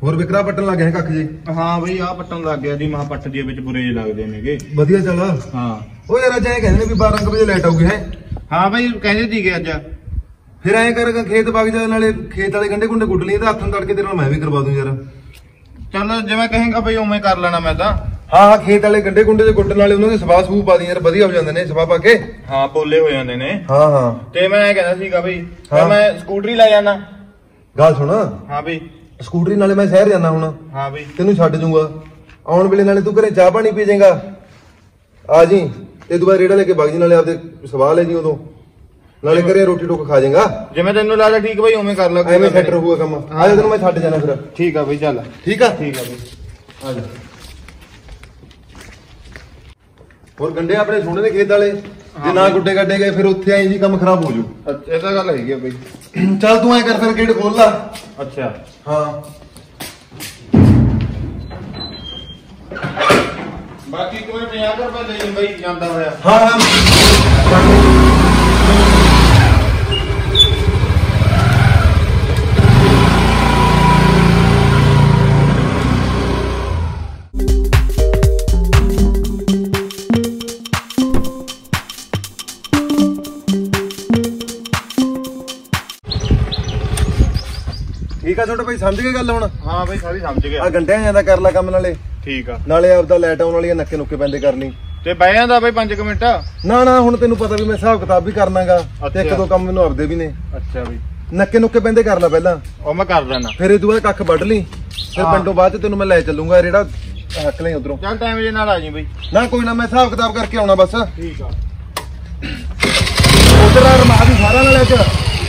ਹੋਰ ਵਿਕਰਾ ਪੱਟਣ ਲੱਗ ਗਿਆ ਕੱਖ ਜੀ? ਹਾਂ ਬਈ ਆ ਪੱਟਣ ਲੱਗ ਗਿਆ ਜੀ। ਮਹਾ ਪੱਟ ਦੀ ਵਿੱਚ ਬੁਰੇ ਜਿਹੇ ਲੱਗਦੇ ਨੇਗੇ। ਵਧੀਆ ਚੱਲ। ਹਾਂ ਉਹ ਯਾਰ ਅੱਜ ਐ ਕਹਿੰਦੇ ਨੇ ਵੀ 12 ਵਜੇ ਲਾਈਟ ਆਊਗੀ ਹੈ। ਹਾਂ ਬਈ ਕਹਿੰਦੇ ਸੀਗੇ ਅੱਜ। ਫਿਰ ਐਂ ਕਰ ਖੇਤ ਵਗ ਜਾ, ਨਾਲੇ ਖੇਤ ਵਾਲੇ ਗੰਢੇ ਗੁੰਡੇ ਗੁੱਡ ਲਈ ਤਾਂ ਹੱਥੋਂ ਤੜਕੇ ਤੇਰੇ ਨਾਲ ਮੈਂ ਵੀ ਕਰਵਾ ਦੂੰ ਯਾਰ। ਚੱਲ ਜਿਵੇਂ ਕਹੇਗਾ ਬਈ ਉਵੇਂ ਕਰ ਲੈਣਾ ਮੈਂ ਤਾਂ। ਹਾਂ ਖੇਤ ਵਾਲੇ ਗੰਢੇ ਗੁੰਡੇ ਦੇ ਗੁੱਡ ਨਾਲੇ ਉਹਨਾਂ ਦੇ ਸਵਾਹ ਸੂਹ ਪਾ ਦੀ ਯਾਰ, ਵਧੀਆ ਹੋ ਜਾਂਦੇ ਨੇ ਸਵਾਹ ਪਾ ਕੇ। ਹਾਂ ਪੋਲੇ ਹੋ ਜਾਂਦੇ ਨੇ। ਹਾਂ ਹਾਂ ਤੇ ਮੈਂ ਇਹ ਕਹਿੰਦਾ ਸੀਗਾ ਬਈ ਮੈਂ ਸਕੂਟਰੀ ਲੈ ਜਾਣਾ। ਗੱਲ ਸੁਣ। ਹਾਂ ਬਈ ਸਕੂਟਰੀ ਨਾਲੇ ਮੈਂ ਸ਼ਹਿਰ ਜਾਣਾ ਹੁਣ। ਹਾਂ ਬਈ ਤੈਨੂੰ ਛੱਡ ਜੂਗਾ ਆਉਣ ਵੇਲੇ, ਨਾਲੇ ਤੂੰ ਘਰੇ ਚਾਹ ਪਾਣੀ ਪੀ ਜਾਏਗਾ ਆ ਜੀ, ਤੇ ਦੁਬਾਰਾ ਰੇੜਾ ਲੈ ਕੇ ਵਗ ਜੀ, ਨਾਲੇ ਆਪਦੇ ਸਵਾਹ ਲੈ ਜੀ ਉਦੋਂ, ਨਾਲੇ ਘਰੇ ਰੋਟੀ ਟੁੱਕ ਖਾ ਜਾਏਗਾ। ਜਿਵੇਂ ਤੈਨੂੰ ਲੱਗਦਾ ਠੀਕ ਬਈ ਉਵੇਂ ਕਰ ਲੈ। ਐਵੇਂ ਸੈੱਟ ਰਹੂਗਾ ਕੰਮ। ਆ ਜਾ ਤੈਨੂੰ ਮੈਂ ਛੱਡ ਜਾਣਾ ਫਿਰ। ਠੀਕ ਆ ਬਈ ਚੱਲ। ਠੀਕ ਆ ਠੀਕ ਆ ਬਈ ਆ ਜਾ। ਹੋਰ ਗੰਡੇ ਆਪਣੇ ਸੋਹਣੇ ਦੇ ਖੇਤ ਵਾਲੇ, ਜੇ ਨਾ ਗੁੱਡੇ ਗੱਡੇ ਗਏ ਫਿਰ ਉੱਥੇ ਆਈ ਜੀ ਕੰਮ ਖਰਾਬ ਹੋ ਜੂ। ਇਹ ਤਾਂ ਗੱਲ ਹੈਗੀ ਆ ਬਈ। ਚੱਲ ਤੂੰ ਐ ਕਰ ਫਿਰ ਗੇਟ ਖੋਲ ਲਾ। ਅੱਛਾ ਹਾਂ ਬਾਕੀ ਕੋਈ 50 ਰੁਪਏ ਦੇ ਬਈ ਜਾਂਦਾ ਹੋਇਆ। ਹਾਂ ਹਾਂ ਠੀਕ ਆ ਛੋਟੇ ਭਾਈ, ਸਮਝ ਗਏ ਗੱਲ ਹੁਣ? ਹਾਂ ਬਈ ਸਾਰੀ ਸਮਝ ਗਿਆ। ਆ ਗੰਡਿਆਂ ਜਾਂਦਾ ਕਰ ਲੈ ਕੰਮ, ਨਾਲੇ ਠੀਕ ਆ, ਨਾਲੇ ਆਪਦਾ ਲਾਈਟ ਆਉਣ ਵਾਲੀਆਂ ਨੱਕੇ ਨੁੱਕੇ ਪੈਂਦੇ ਕਰਨੀ। ਤੇ ਬਹਿ ਜਾਂਦਾ ਬਈ 5 ਮਿੰਟ। ਨਾ ਨਾ ਹੁਣ ਤੈਨੂੰ ਪਤਾ ਵੀ ਮੈਂ ਹਿਸਾਬ ਕਿਤਾਬ ਵੀ ਕਰਨਾਗਾ, ਤੇ ਇੱਕ ਦੋ ਕੰਮ ਮੈਨੂੰ ਆਪਦੇ ਵੀ ਨੇ। ਅੱਛਾ ਬਈ ਨੱਕੇ ਨੁੱਕੇ ਪੈਂਦੇ ਕਰ ਲੈ ਪਹਿਲਾਂ, ਉਹ ਮੈਂ ਕਰ ਦੇਣਾ। ਫਿਰ ਇਹ ਤੋਂ ਬਾਅਦ ਕੱਖ ਵੱਢ ਲਈ, ਫਿਰ ਪਿੰਡੋਂ ਬਾਅਦ ਚ ਤੈਨੂੰ ਮੈਂ ਲੈ ਚੱਲੂਗਾ ਰੇੜਾ ਹੱਕ ਲਈ ਉਧਰੋਂ। ਚੱਲ ਟਾਈਮ ਜੇ ਨਾਲ ਆ ਜੀ ਬਈ। ਨਾ ਕੋਈ ਨਾ, ਮੈਂ ਹਿਸਾਬ ਕਿਤਾਬ ਕਰਕੇ ਆਉਣਾ ਬਸ। ਠੀਕ ਆ। ਉਧਰ ਆ ਰਮਾ ਦੀ ਸਾਰਾ ਨਾਲ ਅੱਜ।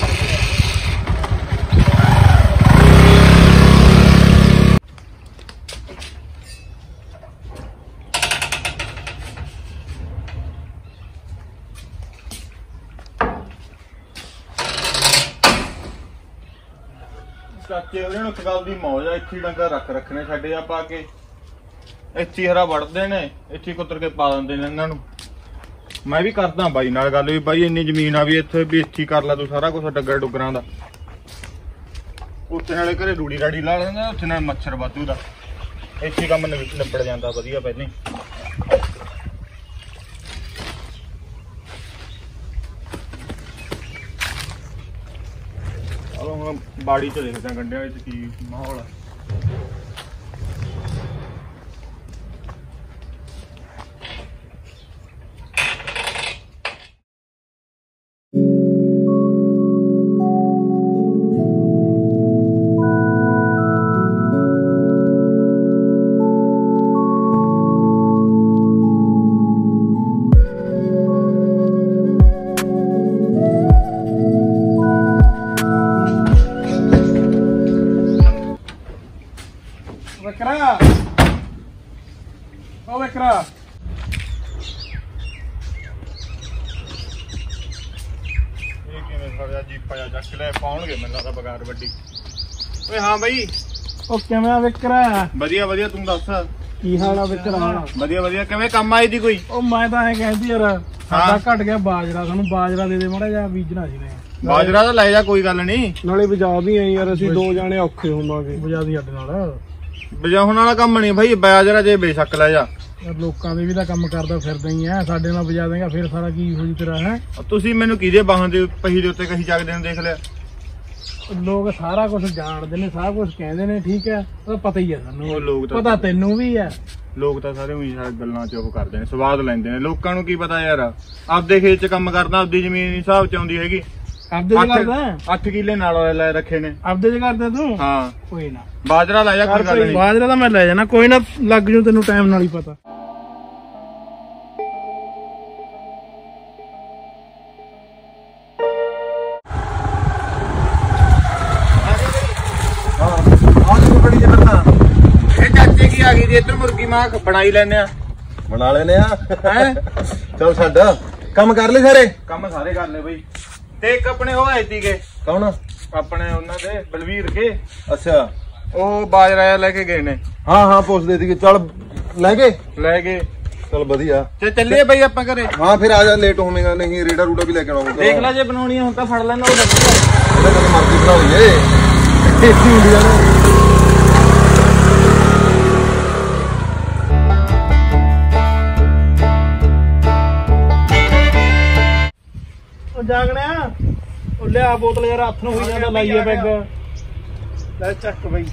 ਚਾਚੇ ਉਹਦੇ ਨੂੰ ਇੱਕ ਗੱਲ ਦੀ ਮੌਜ ਆ, ਇੱਥੇ ਡੰਗਾ ਰੱਖਣੇ ਛੱਡੇ ਆ ਪਾ ਕੇ, ਇੱਥੇ ਹਰਾ ਵੜਦੇ ਨੇ, ਇੱਥੇ ਕੁੱਤਰ ਕੇ ਪਾ ਦਿੰਦੇ ਨੇ ਇਹਨਾਂ ਨੂੰ। ਮੈਂ ਵੀ ਕਰਦਾ ਬਾਈ ਨਾਲ ਗੱਲ ਵੀ ਬਾਈ ਇੰਨੀ ਜ਼ਮੀਨ ਆ ਵੀ ਇੱਥੇ ਵੀ ਇੱਥੇ ਕਰ ਲੈ ਤੂੰ ਸਾਰਾ ਕੁਛ ਡੱਗਰ ਡੁੱਗਰਾਂ ਦਾ। ਉੱਥੇ ਨਾਲੇ ਘਰੇ ਰੂੜੀ ਰਾੜੀ ਲਾ ਲੈਂਦਾ, ਉੱਥੇ ਨਾਲ ਮੱਛਰ ਵਾਧੂ ਦਾ, ਇੱਥੇ ਕੰਮ ਨਿਬੜ ਜਾਂਦਾ ਵਧੀਆ ਪਹਿਲਾਂ ਹੀ। ਹੁਣ ਬਾੜੀ ਚ ਦੇਖਦੇ ਆ ਗੰਡਿਆਂ ਵਿੱਚ ਕੀ ਮਾਹੌਲ ਆ। ਵਿਕਰਾ, ਓ ਵਿਕਰਾ, ਇਹ ਕਿਵੇਂ ਖੜਿਆ ਜੀਪਾ ਜਾ ਚੱਕ ਲੈ ਪਾਉਣਗੇ ਮੈਨੂੰ ਲੱਗਦਾ ਬਗਾਰ ਵੱਡੀ। ਓਏ ਹਾਂ ਬਈ। ਓ ਕਿਵੇਂ ਆ ਵਿਕਰਾ? ਵਧੀਆ ਵਧੀਆ, ਤੂੰ ਦੱਸ ਕੀ ਹਾਲ ਆ ਵਿਕਰਾ? ਵਧੀਆ ਵਧੀਆ। ਕਿਵੇਂ ਕੰਮ ਆਈ ਦੀ ਕੋਈ? ਓ ਮੈਂ ਤਾਂ ਐ ਕਹਿੰਦੀ ਯਾਰ ਸਾਡਾ ਘਟ ਗਿਆ ਬਾਜਰਾ, ਸਾਨੂੰ ਬਾਜਰਾ ਦੇ ਦੇ ਮਾੜਾ ਜਿਹਾ, ਬੀਜਣਾ ਸੀ ਨੇ। ਬਾਜਰਾ ਤਾਂ ਲੈ ਜਾ, ਕੋਈ ਗੱਲ ਨਹੀਂ। ਨਾਲੇ ਬਜਾ ਵੀ ਆਈ ਯਾਰ, ਅਸੀਂ ਦੋ ਜਾਣੇ ਔਖੇ ਹੋਵਾਂਗੇ ਬਜਾ ਦੀ ਸਾਡੇ ਨਾਲ। ਬਜਾਉਣ ਵਾਲਾ ਕੰਮ ਨਹੀਂ ਭਾਈ, ਬਾਜਰਾ ਜੇ ਬੇਸ਼ੱਕ ਲੈ ਜਾ। ਯਾਰ ਲੋਕਾਂ ਦੇ ਵੀ ਤਾਂ ਕੰਮ ਕਰਦਾ ਫਿਰਦਾ ਹੀ ਐ, ਸਾਡੇ ਨਾਲ ਬਜਾ ਦੇਗਾ ਫਿਰ ਸਾਰਾ ਕੀ ਹੋ ਜੂ ਤੇਰਾ। ਹੈ ਤੁਸੀਂ ਮੈਨੂੰ ਕਿਹਦੇ ਬਾਹਾਂ ਦੇ ਪਹੀ ਦੇ ਉੱਤੇ ਕਹੀ ਚੱਕਦੇ ਨੂੰ ਦੇਖ ਲਿਆ? ਲੋਕ ਸਾਰਾ ਕੁਝ ਜਾਣਦੇ ਨੇ, ਸਾਰਾ ਕੁਝ ਕਹਿੰਦੇ ਨੇ, ਠੀਕ ਹੈ, ਉਹ ਪਤਾ ਹੀ ਹੈ ਸਾਨੂੰ। ਉਹ ਲੋਕ ਤਾਂ ਪਤਾ ਤੈਨੂੰ ਵੀ ਹੈ। ਲੋਕ ਤਾਂ ਸਾਰੇ ਉਹੀ ਗੱਲਾਂ ਚ ਉਹ ਕਰਦੇ ਨੇ, ਸਵਾਦ ਲੈਂਦੇ ਨੇ। ਲੋਕਾਂ ਨੂੰ ਕੀ ਪਤਾ ਯਾਰ, ਆਪਦੇ ਖੇਤ ਚ ਕੰਮ ਕਰਦਾ, ਆਪਦੀ ਜ਼ਮੀਨ ਹਿਸਾਬ ਚ ਆਉਂਦੀ ਹੈਗੀ। ਆਪਦੇ ਚ ਕਰਦਾ? 8 ਕਿੱਲੇ ਨਾਲ ਲੈ ਰੱਖੇ ਨੇ। ਆਪਦੇ ਚ ਕਰਦਾ ਤੂੰ? ਹਾਂ ਕੋਈ ਨਾ, ਬਾਜਰਾ ਲੈ ਜਾ, ਕੋਈ ਗੱਲ ਨਹੀਂ। ਬਾਜਰਾ ਤਾਂ ਮੈਂ ਲੈ ਜਾਣਾ, ਕੋਈ ਨਾ, ਲੱਗ ਜੂ ਤੈਨੂੰ ਟਾਈਮ ਨਾਲ ਹੀ ਪਤਾ। ਚਾਚੇ ਕੀ ਆ ਗਈ ਜੀ ਇੱਧਰ ਮੁਰਗੀ ਮਾਂ ਬਣਾਈ ਲੈਨੇ ਆ। ਬਣਾ ਲੈਨੇ ਆ ਹੈ। ਚੱਲ ਛੱਡ, ਕੰਮ ਕਰ ਲੈ ਸਾਰੇ। ਕੰਮ ਸਾਰੇ ਕਰ ਲੈ ਬਈ। ਤੇ ਇੱਕ ਆਪਣੇ ਉਹ ਆਏ ਸੀਗੇ। ਕੌਣ? ਆਪਣੇ ਉਹਨਾਂ ਦੇ ਬਲਵੀਰ ਕੇ। ਅੱਛਾ, ਉਹ ਬਾਜਰਾ ਲੈ ਕੇ ਗਏ ਨੇ। ਹਾਂ ਹਾਂ ਪੁੱਛਦੇ ਸੀਗੇ। ਚੱਲ ਲੈ ਗਏ? ਚੱਲ ਵਧੀਆ। ਤੇ ਚੱਲੀਏ ਬਈ ਆਪਾਂ ਘਰੇ। ਹਾਂ ਫਿਰ ਆ ਜਾ, ਲੇਟ ਹੋਵੇਗਾ। ਨਹੀਂ ਰੇੜਾ ਰੂੜਾ ਵੀ ਲੈ ਕੇ ਆਉਣਾ। ਦੇਖ ਲੈ ਜੇ ਬਣਾਉਣੀ ਹੁਣ ਤਾਂ ਫੜ ਲੈਣਾ। ਉਹ ਮਰਜ਼ੀ ਬਣਾਉਈਏ। ਉਹ ਜਾਗਣਿਆ ਉਹ ਲਿਆ ਬੋਤਲ ਯਾਰ ਹੱਥ ਨੂੰ ਹੋਈ ਜਾਂਦਾ ਲਾਈਏ ਪੈਗ ਲੈ ਚੱਕ ਬਈ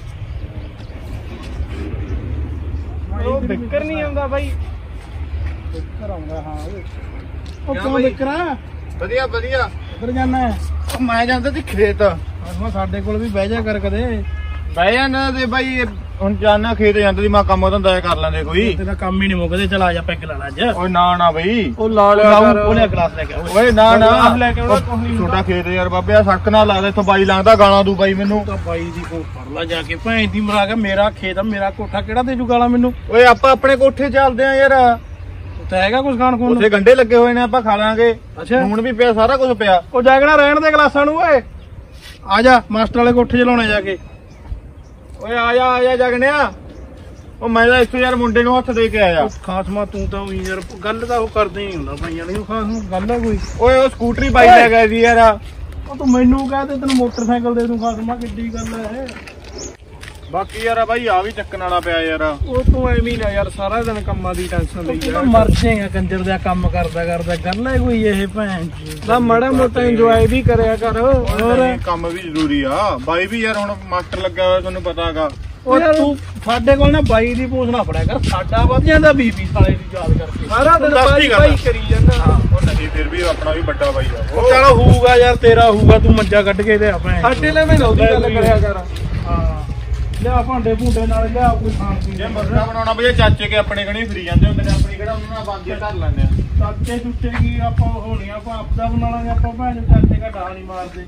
ਉਹ ਬਿੱਕਰ ਨਹੀਂ ਆਉਂਦਾ ਬਾਈ ਬਿੱਕਰ ਆਉਂਦਾ ਹਾਂ ਉਹ ਕਿਉਂ ਬਿੱਕਰਾ ਵਧੀਆ ਵਧੀਆ ਉਧਰ ਜਾਣਾ ਮੈਂ ਜਾਂਦਾ ਸੀ ਖੇਤ ਸਾਡੇ ਕੋਲ ਵੀ ਬਹਿ ਜਾ ਕਰ ਕਦੇ ਬਹਿ ਜਾਂਦਾ ਤੇ ਬਾਈ ਹੁਣ ਜਾਣਾ ਖੇਤ ਜਾਂਦਾ ਸੀ ਮੈਂ ਕੰਮ ਧੰਦਾ ਕਰ ਲੈਂਦੇ ਕੋਈ ਤੇਰਾ ਕੰਮ ਹੀ ਨਹੀਂ ਮੁੱਕਦੇ ਚਲ ਆ ਜਾ ਪੈਗ ਲਾ ਲੈ ਅੱਜ ਓਏ ਨਾ ਬਈ ਉਹ ਲਾ ਲਿਆ ਉਹ ਲਿਆ ਗਲਾਸ ਲੈ ਕੇ ਓਏ ਨਾ ਗਲਾਸ ਲੈ ਕੇ ਆਉਣਾ ਕੁਛ ਨਹੀਂ ਛੋਟਾ ਖੇਤ ਯਾਰ ਬਾਬੇ ਆ ਸੜਕ ਨਾਲ ਲੱਗਦਾ ਇੱਥੋਂ ਬਾਈ ਲੰਘਦਾ ਗਾਲਾਂ ਦੂ ਬਾਈ ਮੈਨੂੰ ਤਾਂ ਬਾਈ ਦੀ ਕੋਲ ਫੜ ਲਾ ਜਾ ਕੇ ਭੈਣ ਦੀ ਮਰਾ ਕੇ ਮੇਰਾ ਖੇਤ ਆ ਮੇਰਾ ਕੋਠਾ ਕਿਹੜਾ ਦੇ ਜੂ ਗਾਲਾਂ ਮੈਨੂੰ ਓਏ ਆਪਾਂ ਆਪਣੇ ਕੋਠੇ ਚੱਲਦੇ ਆ ਯਾਰ ਤਾਂ ਹੈਗਾ ਕੁਝ ਖਾਣ ਖੂਣ ਉੱਥੇ ਗੰਡੇ ਲੱਗੇ ਹੋਏ ਨੇ ਆਪਾਂ ਖਾ ਲਾਂਗੇ ਅੱਛਾ ਹੁਣ ਵੀ ਪਿਆ ਸਾਰਾ ਕੁਝ ਪਿਆ ਉਹ ਜਾਗਣਾ ਰਹਿਣ ਦੇ ਗਲਾਸਾਂ ਨੂੰ ਓਏ ਆ ਜਾ ਮਾਸਟਰ ਵਾਲੇ ਕੋਠੇ 'ਚ ਲਾਉਣੇ ਜਾ ਕੇ ਓਏ ਆ ਜਾ ਜਗਣਿਆ ਉਹ ਮੈਂ ਤਾਂ ਇੱਥੇ ਯਾਰ ਮੁੰਡੇ ਨੂੰ ਹੱਥ ਦੇ ਕੇ ਆਇਆ ਖਾਸਮਾ ਤੂੰ ਤਾਂ ਉਹੀ ਯਾਰ ਗੱਲ ਤਾਂ ਉਹ ਕਰਦੇ ਨਹੀਂ ਹੁੰਦਾ ਭਾਈਆਂ ਨੇ ਖਾਸ ਗੱਲ ਹੈ ਕੋਈ ਓਏ ਉਹ ਸਕੂਟਰੀ ਬਾਈ ਲੈ ਗਿਆ ਜੀ ਯਾਰ ਉਹ ਤੂੰ ਮੈਨੂੰ ਕਹਦੇ ਤੈਨੂੰ ਮੋਟਰਸਾਈਕਲ ਦੇ ਦੂੰ ਖਾਸਮਾ ਕਿੱਡੀ ਗੱਲ ਹੈ ਬਾਕੀ ਯਾਰ ਬਾਈ ਆ ਵੀ ਚੱਕਣ ਵਾਲਾ ਪਿਆ ਯਾਰ ਉਹ ਤੂੰ ਐਵੇਂ ਨਾ ਯਾਰ ਸਾਰਾ ਦਿਨ ਕੰਮਾਂ ਦੀ ਟੈਨਸ਼ਨ ਲਈ ਜਾ ਮਰ ਜਾਏਗਾ ਕੰਜਰ ਦਾ ਕੰਮ ਕਰਦਾ ਗੱਲ ਹੈ ਕੋਈ ਇਹ ਭੈਣ ਦਾ ਮਾੜਾ ਮੋਟਾ ਇੰਜੋਏ ਵੀ ਕਰਿਆ ਕਰ ਹੋਰ ਕੰਮ ਵੀ ਜ਼ਰੂਰੀ ਆ ਬਾਈ ਵੀ ਯਾਰ ਹੁਣ ਮਾਸਟਰ ਲੱਗਾ ਹੋਇਆ ਤੁਹਾਨੂੰ ਪਤਾ ਹੈਗਾ ਉਹ ਤੂੰ ਸਾਡੇ ਕੋਲ ਨਾ ਬਾਈ ਦੀ ਪੂਛ ਨਾ ਫੜਿਆ ਕਰ ਸਾਡਾ ਵੱਧ ਜਾਂਦਾ ਬੀਬੀ ਸਾਲੇ ਦੀ ਯਾਦ ਕਰਕੇ ਸਾਰਾ ਦਿਨ ਬਾਈ ਕਰੀ ਜਾਂਦਾ ਉਹ ਨਹੀਂ ਫਿਰ ਵੀ ਆਪਣਾ ਵੀ ਵੱਡਾ ਬਾਈ ਆ ਉਹ ਚਲ ਹੋਊਗਾ ਯਾਰ ਤੇਰਾ ਹੋਊਗਾ ਤੂੰ ਮੰਜਾ ਕੱਢ ਕੇ ਲਿਆ ਭੈਣ ਸਾਡੇ ਲਈ ਮੈਂ ਉਹਦੀ ਗੱਲ ਕਰਿਆ ਕਰ ਹਾਂ ਲਿਆ ਭਾਂਡੇ ਭੁੰਡੇ ਨਾਲ ਲਿਆ ਕੋਈ ਖਾਣ ਪੀਣ ਜੇ ਮਸਲਾ ਬਣਾਉਣਾ ਬਈ ਚਾਚੇ ਕੇ ਆਪਣੇ ਕਣੀ ਫਰੀ ਜਾਂਦੇ ਹੁੰਦੇ ਨੇ ਆਪਣੀ ਕਿਹੜਾ ਉਹਨਾਂ ਨਾਲ ਬਾਂਝੇ ਧਰ ਲੈਂਦੇ ਆ ਚਾਚੇ ਚੁੱਚੇ ਕੀ ਆਪਾਂ ਹੋਣੀ ਆਪਾਂ ਆਪਦਾ ਬਣਾ ਲਾਂਗੇ ਆਪਾਂ ਭੈਣ ਚਾਚੇ ਦਾ ਡਾਲ ਨਹੀਂ ਮਾਰਦੇ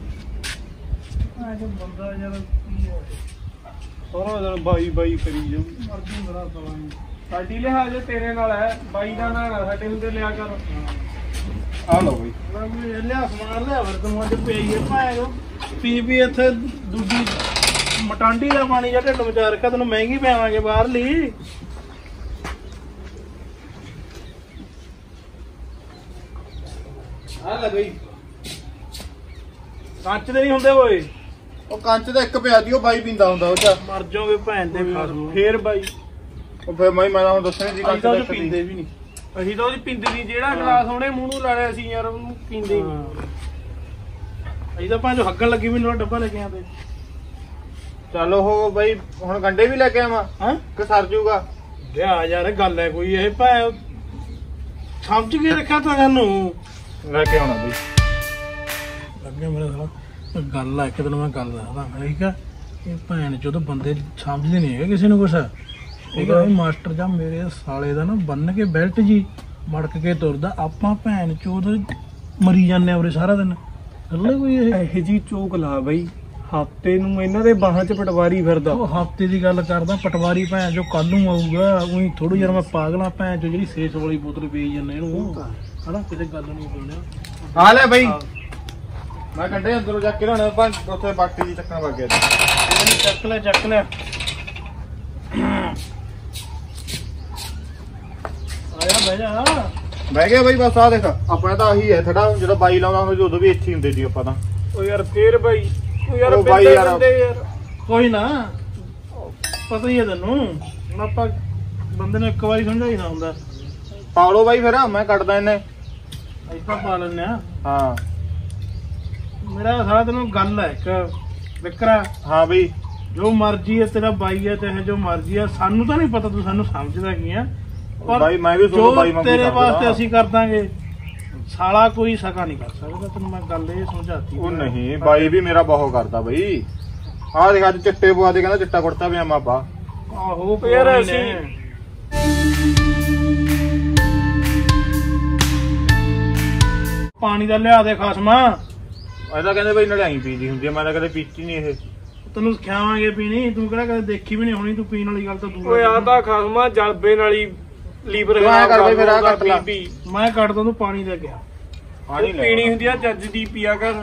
ਆ ਜੋ ਬੰਦਾ ਯਾਰ ਕੀ ਹੈ ਸਾਰਾ ਦਿਨ ਬਾਈ ਕਰੀ ਜਾਊ ਮਰਦੀ ਮੇਰਾ ਸਾਲਾ ਸਾਡੀ ਲਿਹਾਜ਼ ਤੇਰੇ ਨਾਲ ਹੈ ਬਾਈ ਦਾ ਨਾਂ ਨਾ ਸਾਡੇ ਹੁੰਦੇ ਲਿਆ ਕਰ ਆ ਲਓ ਬਈ ਮੈਂ ਲਿਆ ਸਮਾਨ ਲਿਆ ਵਰ ਤੂੰ ਅੱਜ ਪਈ ਹੈ ਭਾਵੇਂ ਪੀ ਇੱਥੇ ਦੂਜੀ ਮਟਾਂਡੀ ਦਾ ਪਾਣੀ ਜਾਂ ਢਿੱਡ ਵਿਚਾਰ ਰੱਖਿਆ ਤੈਨੂੰ ਮਹਿੰਗੀ ਪਿਆਵਾਂਗੇ ਬਾਹਰਲੀ ਆ ਲੈ ਬਈ ਕੱਚ ਦੇ ਨਹੀਂ ਹੁੰਦੇ ਓਏ ਉਹ ਕੰਚ ਦਾ ਇੱਕ ਪਿਆ ਦੀ ਉਹ ਬਾਈ ਪੀਂਦਾ ਹੁੰਦਾ ਉਹ ਚ ਮਰ ਜਾਓਗੇ ਭੈਣ ਦੇ ਖਾਸਮ ਫੇਰ ਬਾਈ ਉਹ ਫਿਰ ਮੈਂ ਤਾਂ ਹੁਣ ਦੱਸਣਾ ਸੀ ਕੰਚ ਦਾ ਪੀਂਦੇ ਵੀ ਨਹੀਂ ਅਸੀਂ ਤਾਂ ਉਹਦੀ ਪੀਂਦੇ ਨਹੀਂ ਜਿਹੜਾ ਗਲਾਸ ਉਹਨੇ ਮੂੰਹ ਨੂੰ ਲਾ ਲਿਆ ਸੀ ਯਾਰ ਉਹਨੂੰ ਪੀਂਦੇ ਨਹੀਂ ਅਸੀਂ ਤਾਂ ਭਾਂ ਜੋ ਹੱਗਣ ਲੱਗੀ ਮੈਨੂੰ ਡੱਬਾ ਲੈ ਕੇ ਆਂਦੇ ਚੱਲ ਉਹ ਬਾਈ ਹੁਣ ਗੰਡੇ ਵੀ ਲੈ ਕੇ ਆਵਾਂ ਹਾਂ ਕਿ ਸਰ ਜੂਗਾ ਲਿਆ ਯਾਰ ਗੱਲ ਹੈ ਕੋਈ ਇਹ ਭੈ ਸਮਝ ਕੇ ਰੱਖਿਆ ਤਾਂ ਸਾਨੂੰ ਲੈ ਕੇ ਆਉਣਾ ਬਈ ਲੱਗੇ ਮੇਰੇ ਸਾਲਾ ਗੱਲ ਆ ਇੱਕ ਦਿਨ ਮੈਂ ਗੱਲ ਦੱਸਦਾ ਠੀਕ ਆ ਇਹ ਭੈਣ ਜਦੋਂ ਬੰਦੇ ਸਮਝਦੇ ਨਹੀਂ ਹੈਗੇ ਕਿਸੇ ਨੂੰ ਕੁਛ ਠੀਕ ਆ ਮਾਸਟਰ ਜਾਂ ਮੇਰੇ ਸਾਲੇ ਦਾ ਨਾ ਬੰਨ ਕੇ ਬੈਲਟ ਜੀ ਮੜਕ ਕੇ ਤੁਰਦਾ ਆਪਾਂ ਭੈਣ ਚੋਦ ਮਰੀ ਜਾਂਦੇ ਆ ਉਰੇ ਸਾਰਾ ਦਿਨ ਗੱਲੇ ਕੋਈ ਇਹ ਜੀ ਚੋਕ ਲਾ ਬਈ ਹਫਤੇ ਨੂੰ ਇਹਨਾਂ ਦੇ ਬਾਹਾਂ 'ਚ ਪਟਵਾਰੀ ਫਿਰਦਾ ਉਹ ਹਫਤੇ ਦੀ ਗੱਲ ਕਰਦਾ ਪਟਵਾਰੀ ਭੈਣ ਜੋ ਕੱਲ ਨੂੰ ਆਊਗਾ ਉਹੀ ਥੋੜੀ ਯਾਰ ਮੈਂ ਪਾਗਲਾਂ ਭੈਣ ਚੋ ਜਿਹੜੀ 600 ਵਾਲੀ ਬੋਤਲ ਪੀ ਜਾਂਦੇ ਇਹਨੂੰ ਹਨਾ ਕਿਤੇ ਗੱਲ ਨਹੀਂ ਸੁਣਿਆ ਆ ਲੈ ਬਈ ਮੈਂ ਗੰਡੇ ਅੰਦਰੋਂ ਜਾ ਕੇ ਲਿਆਉਣਾ ਪੰਜ ਉੱਥੇ ਬਾਟੀ ਦੀ ਚੱਕਣ ਵਗ ਗਿਆ ਚੱਕ ਲੈ ਆਇਆ ਬਹਿ ਜਾ ਬਹਿ ਗਿਆ ਬਈ ਬਸ ਆ ਦੇਖ ਆਪਣਾ ਤਾਂ ਆਹੀ ਹੈ ਥੜਾ ਜਦੋਂ ਬਾਈ ਲਾਉਂਦਾ ਹੁੰਦਾ ਉਦੋਂ ਵੀ ਇੱਥੇ ਹੀ ਹੁੰਦੇ ਸੀ ਆਪਾਂ ਤਾਂ ਉਹ ਯਾਰ ਫੇਰ ਬਾਈ ਉਹ ਯਾਰ ਉਹ ਬਾਈ ਯਾਰ ਕੋਈ ਨਾ ਪਤਾ ਹੀ ਹੈ ਤੈਨੂੰ ਹੁਣ ਆਪਾਂ ਬੰਦੇ ਨੂੰ ਇੱਕ ਵਾਰੀ ਸਮਝਾਈਦਾ ਹੁੰਦਾ ਪਾ ਲਓ ਬਾਈ ਫਿਰ ਮੈਂ ਕੱਟਦਾ ਇਹਨੇ ਐਦਾਂ ਪਾ ਲੈਂਦੇ ਆ ਹਾਂ ਮੇਰਾ ਸਾਰਾ ਤੈਨੂੰ ਗੱਲ ਹੈ ਇੱਕ ਵਿਕਰਾ ਹਾਂ ਬਈ ਜੋ ਮਰਜ਼ੀ ਹੈ ਤੇਰਾ ਬਾਈ ਹੈ ਚਾਹੇ ਜੋ ਮਰਜ਼ੀ ਹੈ ਸਾਨੂੰ ਤਾਂ ਨਹੀਂ ਪਤਾ ਤੂੰ ਸਾਨੂੰ ਸਮਝਦਾ ਕੀ ਆ ਪਰ ਬਾਈ ਮੈਂ ਵੀ ਤੁਹਾਨੂੰ ਬਾਈ ਮੰਗੂ ਤੇਰੇ ਵਾਸਤੇ ਅਸੀਂ ਕਰ ਦਾਂਗੇ ਸਾਲਾ ਕੋਈ ਸਕਾ ਨਹੀਂ ਕਰ ਸਕਦਾ ਤੈਨੂੰ ਮੈਂ ਗੱਲ ਇਹ ਸਮਝਾਤੀ ਉਹ ਨਹੀਂ ਬਾਈ ਵੀ ਮੇਰਾ ਬਹੁਤ ਕਰਦਾ ਬਈ ਆਹ ਦੇਖ ਅੱਜ ਚਿੱਟੇ ਪਵਾ ਦੇ ਕਹਿੰਦਾ ਚਿੱਟਾ ਕੁੜਤਾ ਪਜਾਮਾ ਪਾ ਆਹੋ ਯਾਰ ਅਸੀਂ ਪਾਣੀ ਦਾ ਲਿਆ ਦੇ ਖਾਸਮਾ ਐਦਾ ਕਹਿੰਦੇ ਬਈ ਨੜਾਈ ਪੀਂਦੀ ਹੁੰਦੀ ਆ ਮੈਂ ਤਾਂ ਕਦੇ ਪੀਤੀ ਨਹੀਂ ਇਹ ਤੈਨੂੰ ਸਿਖਾਵਾਂਗੇ ਪੀਣੀ ਤੂੰ ਕਿਹੜਾ ਕਦੇ ਦੇਖੀ ਵੀ ਨਹੀਂ ਹੋਣੀ ਤੂੰ ਪੀਣ ਵਾਲੀ ਗੱਲ ਤਾਂ ਦੂਰ ਓਏ ਆਂਦਾ ਖਸਮਾ ਜਲਬੇ ਨਾਲ ਹੀ ਲੀਵਰ ਮੈਂ ਕਰ ਬਈ ਫਿਰ ਆਹ ਕੱਟ ਲਾ। ਮੈਂ ਕੱਢ ਦੋਂ ਤੂੰ ਪਾਣੀ ਦੇ ਗਿਆ ਪਾਣੀ ਲੈ ਪੀਣੀ ਹੁੰਦੀ ਆ ਚੱਜ ਦੀ ਪੀਆ ਕਰ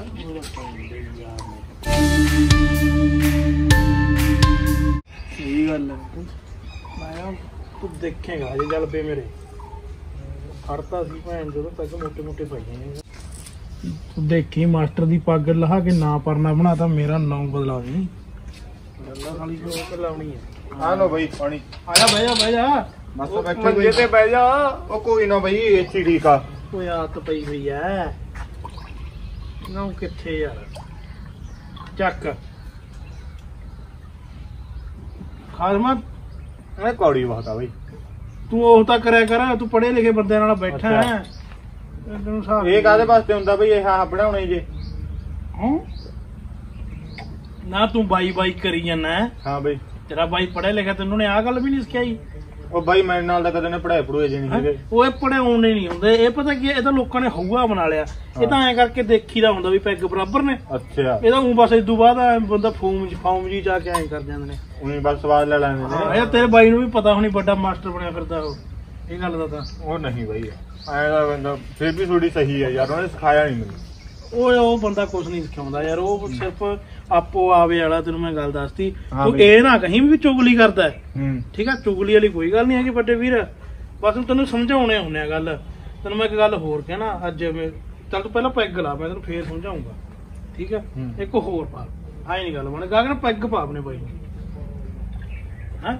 ਸਹੀ ਗੱਲ ਹੈ ਮੈਂ ਤੂੰ ਦੇਖੇਗਾ ਜੇ ਜਲ ਪੇ ਮੇਰੇ ਖੜਤਾ ਸੀ ਭੈਣ ਜਦੋਂ ਤੱਕ ਮੋਟੇ ਮੋਟੇ ਪਾਈਆਂ ਨੇ ਤੂੰ ਦੇਖੀ ਮਾਸਟਰ ਦੀ ਪੱਗ ਲਹਾ ਕੇ ਨਾ ਪਰਨਾ ਬਣਾਤਾ ਮੇਰਾ ਨਾਮ ਬਦਲਾ ਦੇ ਗੱਲਾਂ ਵਾਲੀ ਜੋ ਲਾਉਣੀ ਹੈ ਆ ਲੋ ਬਈ ਪਾਣੀ ਆ ਜਾ ਬਹਿ ਜਾ ਬਸ ਬੈਠੇ ਮੰਜੇ ਬਈ ਤੇ ਬਹਿ ਜਾ ਉਹ ਕੋਈ ਨਾ ਬਈ ਇੱਥੇ ਠੀਕ ਆ ਕੋਈ ਆਤ ਪਈ ਹੋਈ ਐ ਨਾ ਉਹ ਕਿੱਥੇ ਯਾਰ ਚੱਕ ਖਾਲਮਾ ਇਹ ਕੌੜੀ ਬਹੁਤ ਆ ਬਈ। ਤੂੰ ਉਹ ਤਾਂ ਕਰਿਆ ਕਰ, ਤੂੰ ਪੜ੍ਹੇ ਲਿਖੇ ਬੰਦਿਆਂ ਨਾਲ ਬੈਠਾ ਹੈ ਤੈਨੂੰ ਹਿਸਾਬ ਇਹ ਕਾਹਦੇ ਵਾਸਤੇ ਹੁੰਦਾ ਬਈ ਇਹ ਆਹ ਬਣਾਉਣੇ ਜੇ? ਨਾ ਤੂੰ ਬਾਈ ਬਾਈ ਕਰੀ ਜਾਂਦਾ। ਹਾਂ ਬਈ ਤੇਰਾ ਬਾਈ ਪੜ੍ਹਿਆ ਲਿਖਿਆ, ਤੈਨੂੰ ਨੇ ਆਹ ਗੱਲ ਵੀ ਨਹੀਂ ਸਿਖਾਈ? ਉਹ ਬਾਈ ਮੇਰੇ ਨਾਲ ਤਾਂ ਕਦੇ ਨੇ ਪੜਾਈ ਪੜੂਏ ਜੇ ਨਹੀਂ ਹੈਗੇ। ਉਹ ਇਹ ਪੜਾਉਣੇ ਨਹੀਂ ਹੁੰਦੇ, ਇਹ ਪਤਾ ਕੀ ਇਹ ਤਾਂ ਲੋਕਾਂ ਨੇ ਹਊਆ ਬਣਾ ਲਿਆ। ਇਹ ਤਾਂ ਐਂ ਕਰਕੇ ਦੇਖੀਦਾ ਹੁੰਦਾ ਵੀ ਪੈਗ ਬਰਾਬਰ ਨੇ। ਅੱਛਾ ਇਹ ਤਾਂ ਬਸ ਇਦੋਂ ਬਾਅਦ ਬੰਦਾ ਫਾਰਮ ਜੀ ਜਾ ਕੇ ਐਂ ਕਰ ਜਾਂਦੇ ਨੇ। ਉਹਨੇ ਬਸ ਸਵਾਦ ਲੈ ਲੈਂਦੇ ਨੇ। ਇਹ ਤੇਰੇ ਬਾਈ ਨੂੰ ਵੀ ਪਤਾ ਹੋਣੀ ਵੱਡਾ ਮਾਸਟਰ ਬਣਿਆ ਫਿਰਦਾ ਉਹ, ਇਹ ਗੱਲ ਦਾ ਤਾਂ। ਉਹ ਨਹੀਂ ਬਈ ਐਂ ਦਾ ਬੰਦਾ ਫਿਰ ਵੀ ਥੋੜੀ ਸਹੀ ਹੈ ਯਾਰ, ਉਹਨੇ ਸਿਖਾਇਆ ਨਹੀਂ ਮੈਨੂੰ। ਉਹ ਬੰਦਾ ਕੁਛ ਨਹੀਂ ਸਿਖਾਉਂਦਾ ਯਾਰ, ਉਹ ਸਿਰਫ ਆਪੋ ਆਵੇ ਵਾਲਾ। ਤੈਨੂੰ ਮੈਂ ਗੱਲ ਦੱਸਤੀ, ਹਾਂ ਤੂੰ ਬਈ। ਇਹ ਨਾ ਕਹੀਂ ਵੀ ਚੁਗਲੀ ਕਰਦਾ ਹੈ। ਹੂੰ ਠੀਕ ਆ, ਚੁਗਲੀ ਵਾਲੀ ਕੋਈ ਗੱਲ ਨਹੀਂ ਹੈਗੀ ਵੱਡੇ ਵੀਰ, ਬਸ ਤੈਨੂੰ ਸਮਝਾਉਣੇ ਹੁੰਨੇ ਆ ਗੱਲ। ਤੈਨੂੰ ਮੈਂ ਇੱਕ ਗੱਲ ਹੋਰ ਕਹਿਣਾ ਅੱਜ ਚੱਲ ਤੂੰ ਪਹਿਲਾਂ ਪੈਗ ਲਾ, ਮੈਂ ਤੈਨੂੰ ਫੇਰ ਸਮਝਾਉਂਗਾ। ਠੀਕ ਆ, ਇੱਕ ਹੋਰ ਪਾ, ਆਈ ਨਹੀਂ ਗੱਲ ਬਣ ਗਾਗਰ ਪੈਗ ਪਾ ਆਪਣੇ ਬਾਈ ਨੂੰ। ਹੈ